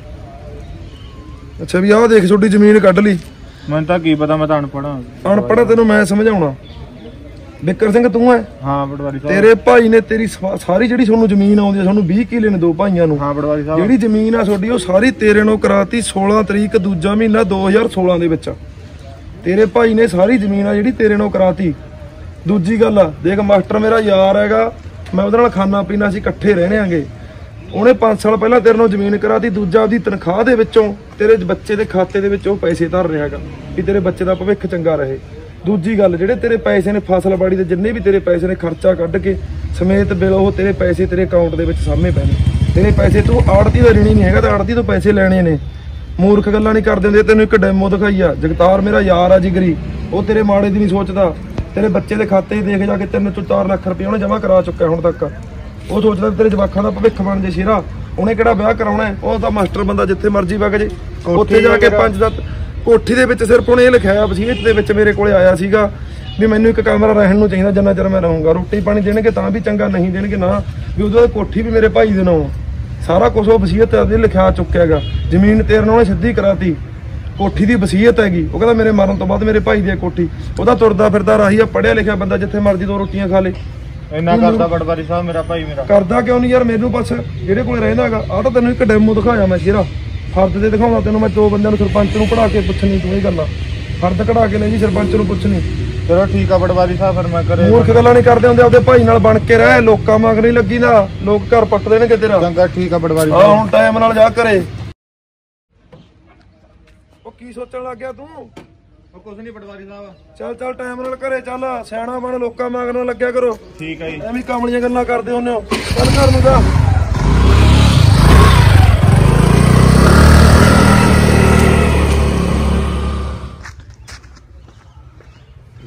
ਅੱਛਾ, ਵੀ ਆਹ ਦੇਖ ਛੋਟੀ ਜ਼ਮੀਨ ਕੱਢ ਲਈ। ਮੈਨੂੰ ਤਾਂ ਕੀ ਪਤਾ, ਮੈਂ ਤਾਂ ਅਨਪੜ੍ਹ। ਅਨਪੜ੍ਹ ਤੈਨੂੰ ਮੈਂ ਸਮਝਾਉਣਾ। ਬਿੱਕਰ ਸਿੰਘ ਤੂੰ ਹੈ? ਹਾਂ ਪਟਵਾਰੀ ਸਾਹਿਬ। ਤੇਰੇ ਭਾਈ ਨੇ ਤੇਰੀ ਸਾਰੀ ਜਿਹੜੀ ਤੁਹਾਨੂੰ ਜ਼ਮੀਨ ਆਉਂਦੀ ਹੈ, ਤੁਹਾਨੂੰ 20 ਕਿੱਲੇ ਨੇ ਦੋ ਭਾਈਆਂ ਨੂੰ। ਹਾਂ ਪਟਵਾਰੀ ਸਾਹਿਬ। ਜਿਹੜੀ ਜ਼ਮੀਨ ਆ ਤੁਹਾਡੀ ਉਹ ਸਾਰੀ ਤੇਰੇ ਨੂੰ ਕਰਾਤੀ 16 ਤਰੀਕ ਦੂਜਾ ਮਹੀਨਾ 2016 ਦੇ ਵਿੱਚ। ਤੇਰੇ ਭਾਈ ਨੇ ਸਾਰੀ ਜ਼ਮੀਨ ਆ ਜਿਹੜੀ ਤੇਰੇ ਨੂੰ ਕਰਾਤੀ। ਦੂਜੀ ਗੱਲ ਆ, ਦੇਖ ਮਾਸਟਰ ਮੇਰਾ ਯਾਰ ਹੈਗਾ, ਮੈਂ ਉਹਦੇ ਨਾਲ ਖਾਣਾ ਪੀਣਾ ਸੀ, ਇਕੱਠੇ ਰਹਿਣੇ ਆਂਗੇ। ਉਹਨੇ 5 ਸਾਲ ਪਹਿਲਾਂ ਤੇਰੇ ਨੂੰ ਜ਼ਮੀਨ ਕਰਾਤੀ। ਦੂਜਾ ਆਪਦੀ ਤਨਖਾਹ ਦੇ ਵਿੱਚੋਂ ਤੇਰੇ ਬੱਚੇ ਦੇ ਖਾਤੇ ਦੇ ਵਿੱਚ ਉਹ ਪੈਸੇ ਧਰ ਰਿਹਾ ਹੈਗਾ ਕਿ ਤੇਰੇ ਬੱਚੇ ਦਾ ਭਵਿੱਖ ਚੰਗਾ ਰਹੇ। ਦੂਜੀ ਗੱਲ, ਜਿਹੜੇ ਤੇਰੇ ਪੈਸੇ ਨੇ ਫਸਲਬਾੜੀ ਦੇ, ਜਿੰਨੇ ਵੀ ਤੇਰੇ ਪੈਸੇ ਨੇ ਖਰਚਾ ਕੱਢ ਕੇ ਸਮੇਤ ਬਿੱਲ, ਉਹ ਤੇਰੇ ਪੈਸੇ ਤੇਰੇ ਅਕਾਊਂਟ ਦੇ ਵਿੱਚ ਸਾਹਮਣੇ ਪੈਣੇ। ਤੇਰੇ ਪੈਸੇ ਤੂੰ ਆੜਤੀ ਦਾ ਰਿਣੀ ਨਹੀਂ ਹੈਗਾ, ਤਾਂ ਆੜਤੀ ਤੋਂ ਪੈਸੇ ਲੈਣੇ ਨੇ। ਮੂਰਖ ਗੱਲਾਂ ਨਹੀਂ ਕਰਦੇ ਹੁੰਦੇ। ਤੈਨੂੰ ਇੱਕ ਡੈਮੋ ਦਿਖਾਈ ਆ। ਜਗਤਾਰ ਮੇਰਾ ਯਾਰ ਆ ਜਿਗਰੀ, ਉਹ ਤੇਰੇ ਮਾੜੇ ਦੀ ਨਹੀਂ ਸੋਚਦਾ। ਤੇਰੇ ਬੱਚੇ ਦੇ ਖਾਤੇ 'ਚ ਦੇਖ ਜਾ ਕੇ 3 ਤੋਂ 4 ਲੱਖ ਰੁਪਏ ਉਹਨੇ ਜਮ੍ਹਾਂ ਕਰਾ ਚੁੱਕਿਆ ਹੁਣ ਤੱਕ। ਉਹ ਸੋਚਦਾ ਤੇਰੇ ਜਵਾਕਾਂ ਦਾ ਭਵਿੱਖ ਬਣ ਜੇ ਸ਼ੇਰਾ। ਉਹਨੇ ਕਿਹੜਾ ਵਿਆਹ ਕਰਾਉਣਾ? ਉਹ ਤਾਂ ਮਾਸਟਰ ਬੰਦਾ, ਜਿੱਥੇ ਮਰਜ਼ੀ ਵਗ ਜੇ। ਉੱਥੇ ਜਾ ਕੇ 5-7 ਕੋਠੀ ਦੇ ਵਿੱਚ ਸਿਰਫ ਉਹਨੇ ਇਹ ਲਿਖਿਆ ਵਸੀਅਤ ਦੇ ਵਿੱਚ, ਮੇਰੇ ਕੋਲੇ ਆਇਆ ਸੀਗਾ ਵੀ ਮੈਨੂੰ ਇੱਕ ਕਮਰਾ ਰਹਿਣ ਨੂੰ ਚਾਹੀਦਾ ਜਿੰਨਾ ਚਿਰ ਮੈਂ ਰਹੂੰਗਾ। ਰੋਟੀ ਪਾਣੀ ਦੇਣਗੇ ਤਾਂ ਵੀ ਚੰਗਾ, ਨਹੀਂ ਦੇਣਗੇ ਨਾ। ਵੀ ਉਹਦੀ ਕੋਠੀ ਵੀ ਮੇਰੇ ਭਾਈ ਦੇ ਨਾਂ। ਸਾਰਾ ਕੁਝ ਉਹ ਵਸੀਅਤ ਦੇ ਲਿਖਿਆ ਚੁੱਕਿਆ ਹੈਗਾ। ਜ਼ਮੀਨ ਤੇਰੇ ਨਾਲ ਉਹਨੇ ਸਿੱਧੀ ਕਰਾਤੀ। ਕੋਠੀ ਦੀ ਵਸੀਅਤ ਹੈਗੀ। ਉਹ ਕਹਿੰਦਾ ਮੇਰੇ ਮਰਨ ਤੋਂ ਬਾਅਦ ਮੇਰੇ ਭਾਈ ਦੀ ਕੋਠੀ। ਉਹਦਾ ਤੁਰਦਾ ਫਿਰਦਾ ਰਾਹੀ ਆ, ਪੜ੍ਹਿਆ ਲਿਖਿਆ ਬੰਦਾ, ਜਿੱਥੇ ਮਰਜ਼ੀ 2 ਰੋਟੀਆਂ ਖਾ ਲੇ। ਇੰਨਾ ਕਰਦਾ ਪਟਵਾਰੀ ਸਾਹਿਬ ਮੇਰਾ ਭਾਈ ਮੇਰਾ? ਕਰਦਾ ਕਿਉਂ ਨਹੀਂ ਯਾਰ? ਮੈਨੂੰ ਬਸ ਜਿਹੜੇ ਕੋਲੇ ਰਹਿੰਦਾ ਹੈਗਾ, ਆਹ ਤਾਂ ਤੈਨੂੰ ਇੱਕ ਡੈਮੋ ਦਿਖਾਇਆ ਮੈਂ ਸ਼ੇਰਾ। ਫਰਦ ਤੇ ਦਿਖਾਉਣਾ ਤੈਨੂੰ ਮੈਂ। 2 ਬੰਦਿਆਂ ਨੂੰ ਸਰਪੰਚ ਨੂੰ ਪੜਾ ਕੇ ਪੁੱਛਣੀ ਤੂੰ ਇਹ ਗੱਲਾਂ। ਫਰਦ ਕਢਾ ਕੇ ਲੈ ਜੀ, ਸਰਪੰਚ ਨੂੰ ਪੁੱਛਣੀ। ਚਲੋ ਠੀਕ ਆ ਪਟਵਾਰੀ ਸਾਹਿਬ, ਫਿਰ ਮੈਂ ਕਰੇ। ਮੂਰਖ ਗੱਲਾਂ ਨਹੀਂ ਕਰਦੇ ਹੁੰਦੇ, ਆਪਦੇ ਭਾਈ ਨਾਲ ਬਣ ਕੇ ਰਹਿ। ਲੋਕਾਂ ਮੰਗ ਨਹੀਂ ਲੱਗੀ ਨਾ, ਲੋਕ ਘਰ ਪੱਟ ਦੇਣਗੇ ਤੇਰਾ। ਚੰਗਾ ਠੀਕ ਆ ਪਟਵਾਰੀ ਸਾਹਿਬ। ਹੁਣ ਟਾਈਮ ਨਾਲ ਜਾ ਕਰੇ। ਉਹ ਕੀ ਸੋਚਣ ਲੱਗ ਗਿਆ ਤੂੰ? ਉਹ ਕੁਝ ਨਹੀਂ ਪਟਵਾਰੀ ਸਾਹਿਬ। ਚੱਲ ਟਾਈਮ ਨਾਲ ਘਰੇ ਚੱਲ, ਸਿਆਣਾ ਬਣ, ਲੋਕਾਂ ਮੰਗਣ ਲੱਗਿਆ ਕਰੋ। ਠੀਕ ਆ ਜੀ। ਐਵੇਂ ਕਾਮਲੀਆਂ ਗੱਲਾਂ ਕਰਦੇ ਹੁੰਦੇ ਹੋ। ਚੱਲ ਘਰ ਨੂੰ ਜਾ।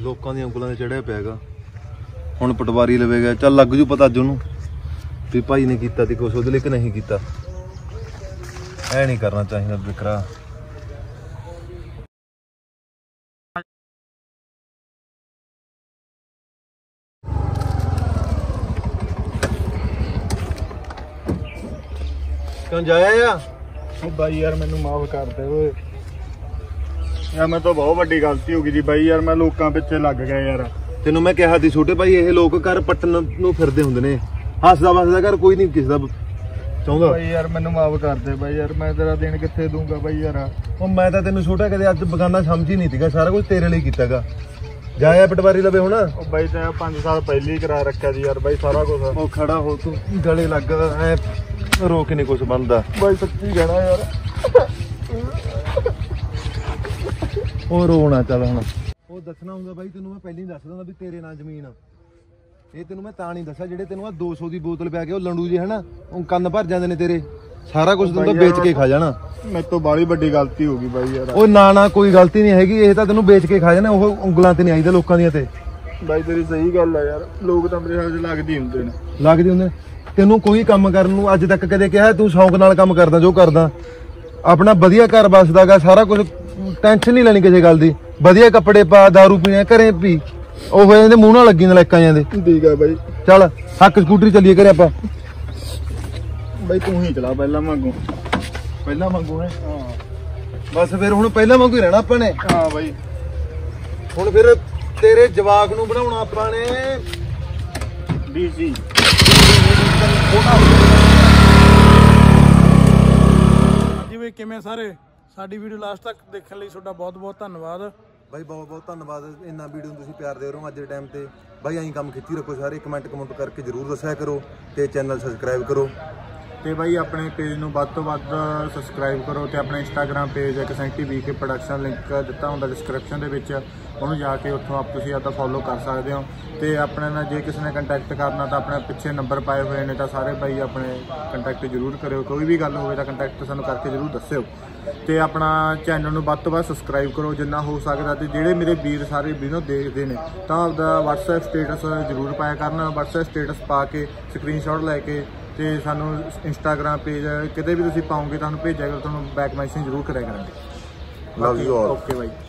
ਲੋਕਾਂ ਦੀਆਂ ਉਂਗਲਾਂ 'ਤੇ ਚੜਿਆ ਪਿਆਗਾ। ਹੁਣ ਪਟਵਾਰੀ ਲਵੇ ਗਿਆ, ਚੱਲ ਲੱਗ ਜੂ ਪਤਾ ਅੱਜ ਉਹਨੂੰ ਵੀ ਭਾਈ ਨੇ ਕੀਤਾ ਤੇ ਕੁਛ ਉਹਦੇ ਲਈ ਕਿ ਨਹੀਂ ਕੀਤਾ। ਐ ਨਹੀਂ ਕਰਨਾ ਚਾਹੀਦਾ ਵਿਕਰਾ। ਕਿਉਂ ਜਾਇਆ ਆ? ਉਹ ਬਾਈ ਯਾਰ ਮੈਨੂੰ ਮਾਫ ਕਰ ਦੇ ਓਏ ਯਾਰ, ਮੈਂ ਤਾਂ ਬਹੁਤ ਵੱਡੀ ਗਲਤੀ ਹੋ ਗਈ ਜੀ ਬਾਈ ਯਾਰ, ਮੈਂ ਲੋਕਾਂ ਪਿੱਛੇ ਲੱਗ ਗਿਆ ਯਾਰ। ਤੈਨੂੰ ਮੈਂ ਕਿਹਾ ਸੀ ਛੋਟੇ ਭਾਈ, ਇਹ ਲੋਕ ਘਰ ਪੱਟਣ ਨੂੰ ਫਿਰਦੇ ਹੁੰਦੇ ਨੇ, ਹੱਸਦਾ ਵਸਦਾ ਘਰ ਕੋਈ ਨਹੀਂ ਕਿਸੇ ਦਾ ਚਾਹੁੰਦਾ। ਬਾਈ ਯਾਰ ਮੈਨੂੰ ਮਾਫ ਕਰ ਦੇ ਬਾਈ ਯਾਰ, ਮੈਂ ਤੇਰਾ ਦਿਨ ਕਿੱਥੇ ਦੂੰਗਾ ਬਾਈ ਯਾਰ। ਉਹ ਮੈਂ ਤਾਂ ਤੈਨੂੰ ਛੋਟਾ ਕਦੇ ਅੱਜ ਬਗਾਨਾ ਸਮਝ ਹੀ ਨਹੀਂ ਸੀਗਾ, ਸਾਰਾ ਕੁਝ ਤੇਰੇ ਲਈ ਕੀਤਾਗਾ। ਜਾਇਆ ਪਟਵਾਰੀ ਲਵੇ ਹੁਣ। ਉਹ ਬਾਈ ਤਾਂ 5 ਸਾਲ ਪਹਿਲਾਂ ਹੀ ਕਰਾ ਰੱਖਿਆ ਸੀ ਯਾਰ ਬਾਈ ਸਾਰਾ ਕੁਝ। ਉਹ ਖੜਾ ਹੋ ਤੂੰ, ਗਲੇ ਲੱਗ ਐ ਰੋਕ ਨਹੀਂ ਕੁਛ ਬਣਦਾ ਬਾਈ ਸੱਚੀ ਕਹਿਣਾ ਯਾਰ। ਉਹ ਰੋਣਾ ਚੱਲ ਹੁਣ। ਉਹ ਦੱਸਣਾ ਹੁੰਦਾ ਬਾਈ ਤੈਨੂੰ ਮੈਂ ਪਹਿਲਾਂ ਹੀ ਦੱਸ ਦਿੰਦਾ ਵੀ ਤੇਰੇ ਨਾਲ ਜ਼ਮੀਨ ਆ। ਇਹ ਤੈਨੂੰ ਮੈਂ ਤਾਂ ਨਹੀਂ ਦੱਸਿਆ ਜਿਹੜੇ ਤੈਨੂੰ ਆ 200 ਦੀ ਬੋਤਲ ਪਿਆ ਕੇ ਉਹ ਲੰਡੂ ਜੇ ਹਨਾ ਉਹ ਕੰਨ ਭਰ ਜਾਂਦੇ ਨੇ ਤੇਰੇ, ਸਾਰਾ ਕੁਝ ਤੈਨੂੰ ਤਾਂ ਵੇਚ ਕੇ ਖਾ ਜਾਣਾ। ਮੇਰੇ ਤੋਂ ਬਾਹਲੀ ਵੱਡੀ ਗਲਤੀ ਹੋ ਗਈ ਬਾਈ ਯਾਰ। ਉਹ ਨਾ ਕੋਈ ਗਲਤੀ ਨਹੀਂ ਹੈਗੀ, ਇਹ ਤਾਂ ਤੈਨੂੰ ਵੇਚ ਕੇ ਖਾ ਜਾਣਾ। ਉਹ ਉਂਗਲਾਂ ਤੇ ਨਹੀਂ ਆਈਦਾ ਲੋਕਾਂ ਦੀਆਂ ਤੇ। ਬਾਈ ਤੇਰੀ ਸਹੀ ਗੱਲ ਆ ਯਾਰ, ਲੋਕ ਤਾਂ ਮੇਰੇ ਹਾਲ 'ਚ ਲੱਗਦੇ ਹੀ ਹੁੰਦੇ ਨੇ। ਲੱਗਦੇ ਹੁੰਦੇ। ਤੈਨੂੰ ਕੋਈ ਕੰਮ ਕਰਨ ਨੂੰ ਅੱਜ ਤੱਕ ਕਦੇ ਕਿਹਾ ਤੂੰ ਸ਼ੌਂਕ ਨਾਲ ਕੰਮ ਕਰਦਾ ਜੋ ਕਰਦਾ? ਆਪਣਾ ਵਧੀਆ ਘਰ ਬਸਦਾਗਾ, ਸਾਰਾ ਕੁਝ, ਟੈਨਸ਼ਨ ਨਹੀਂ ਲੈਣੀ ਕਿਸੇ ਗੱਲ ਦੀ। ਵਧੀਆ ਕੱਪੜੇ ਪਾ, ਦਾਰੂ ਪੀਣਾ ਘਰੇ ਪੀ, ਉਹ ਹੋ ਜਾਂਦੇ ਮੂੰਹ ਨਾਲ ਲੱਗੀ ਨਾਲ ਲੈਕਾਂ ਜਾਂਦੇ। ਠੀਕ ਆ ਬਾਈ, ਚੱਲ ਹੱਕ ਸਕੂਟਰੀ ਚੱਲੀਏ ਘਰੇ ਆਪਾਂ। ਬਾਈ ਤੂੰ ਹੀ ਚਲਾ ਪਹਿਲਾਂ ਵਾਂਗੂ। ਪਹਿਲਾਂ ਵਾਂਗੂ ਹੈ? ਹਾਂ ਬਸ ਫਿਰ ਹੁਣ ਪਹਿਲਾਂ ਵਾਂਗੂ ਹੀ ਰਹਿਣਾ ਆਪਾਂ ਨੇ। ਹਾਂ ਬਾਈ ਹੁਣ ਫਿਰ ਤੇਰੇ ਜਵਾਕ ਨੂੰ ਬਣਾਉਣਾ ਆਪਾਂ ਨੇ ਡੀਸੀ। ਜਿਵੇਂ ਕਿਵੇਂ ਸਾਰੇ ਸਾਡੀ ਵੀਡੀਓ ਲਾਸਟ ਤੱਕ ਦੇਖਣ ਲਈ ਤੁਹਾਡਾ ਬਹੁਤ ਬਹੁਤ ਧੰਨਵਾਦ ਬਾਈ। ਬਹੁਤ ਬਹੁਤ ਧੰਨਵਾਦ, ਇੰਨਾ ਵੀਡੀਓ ਨੂੰ ਤੁਸੀਂ ਪਿਆਰ ਦੇ ਰਹੇ ਹੋ ਅੱਜ ਦੇ ਟਾਈਮ ਤੇ। ਬਾਈ ਐਂ ਕੰਮ ਖਿੱਚੀ ਰੱਖੋ ਸਾਰੇ, ਕਮੈਂਟ ਕਰਕੇ ਜ਼ਰੂਰ ਦੱਸਿਆ ਕਰੋ ਤੇ ਚੈਨਲ ਸਬਸਕ੍ਰਾਈਬ ਕਰੋ। ਤੇ ਬਾਈ ਆਪਣੇ ਪੇਜ ਨੂੰ ਵੱਧ ਤੋਂ ਵੱਧ ਸਬਸਕ੍ਰਾਈਬ ਕਰੋ ਤੇ ਆਪਣਾ ਇੰਸਟਾਗ੍ਰਾਮ ਪੇਜ ਕਸੈਂਟੀ ਵੀਕੇ ਪ੍ਰੋਡਕਸ਼ਨ ਲਿੰਕ ਦਿੱਤਾ ਹੁੰਦਾ ਡਿਸਕ੍ਰਿਪਸ਼ਨ ਦੇ ਵਿੱਚ, ਉਹਨੂੰ ਜਾ ਕੇ ਉੱਥੋਂ ਤੁਸੀਂ ਆਪਦਾ ਫੋਲੋ ਕਰ ਸਕਦੇ ਹੋ। ਤੇ ਆਪਣੇ ਨਾਲ ਜੇ ਕਿਸੇ ਨੇ ਕੰਟੈਕਟ ਕਰਨਾ ਤਾਂ ਆਪਣੇ ਪਿੱਛੇ ਨੰਬਰ ਪਾਏ ਹੋਏ ਨੇ, ਤਾਂ ਸਾਰੇ ਬਾਈ ਆਪਣੇ ਕੰਟੈਕਟ ਜ਼ਰੂਰ ਕਰਿਓ। ਕੋਈ ਵੀ ਗੱਲ ਹੋਵੇ ਤਾਂ ਕੰਟੈਕਟ ਸਾਨੂੰ ਕਰਕੇ ਜ਼ਰੂਰ ਦੱਸਿਓ। ਤੇ ਆਪਣਾ ਚੈਨਲ ਨੂੰ ਵੱਧ ਤੋਂ ਵੱਧ ਸਬਸਕ੍ਰਾਈਬ ਕਰੋ ਜਿੰਨਾ ਹੋ ਸਕਦਾ। ਤੇ ਜਿਹੜੇ ਮੇਰੇ ਵੀਰ ਸਾਰੇ ਵੀਡੀਓ ਦੇਖਦੇ ਨੇ ਤਾਂ ਆਪਦਾ WhatsApp ਸਟੇਟਸ ਜ਼ਰੂਰ ਪਾਇਆ ਕਰਨ। WhatsApp ਸਟੇਟਸ ਪਾ ਕੇ ਸਕਰੀਨਸ਼ਾਟ ਲੈ ਕੇ ਤੇ ਸਾਨੂੰ ਇੰਸਟਾਗ੍ਰਾਮ ਪੇਜ ਕਿਤੇ ਵੀ ਤੁਸੀਂ ਪਾਓਗੇ ਤੁਹਾਨੂੰ ਭੇਜਿਆ ਕਰੋ, ਤੁਹਾਨੂੰ ਬੈਕ ਮੈਸੇਜ ਜ਼ਰੂਰ ਕਰਿਆ ਕਰਾਂਗੇ। Love you all. Okay by.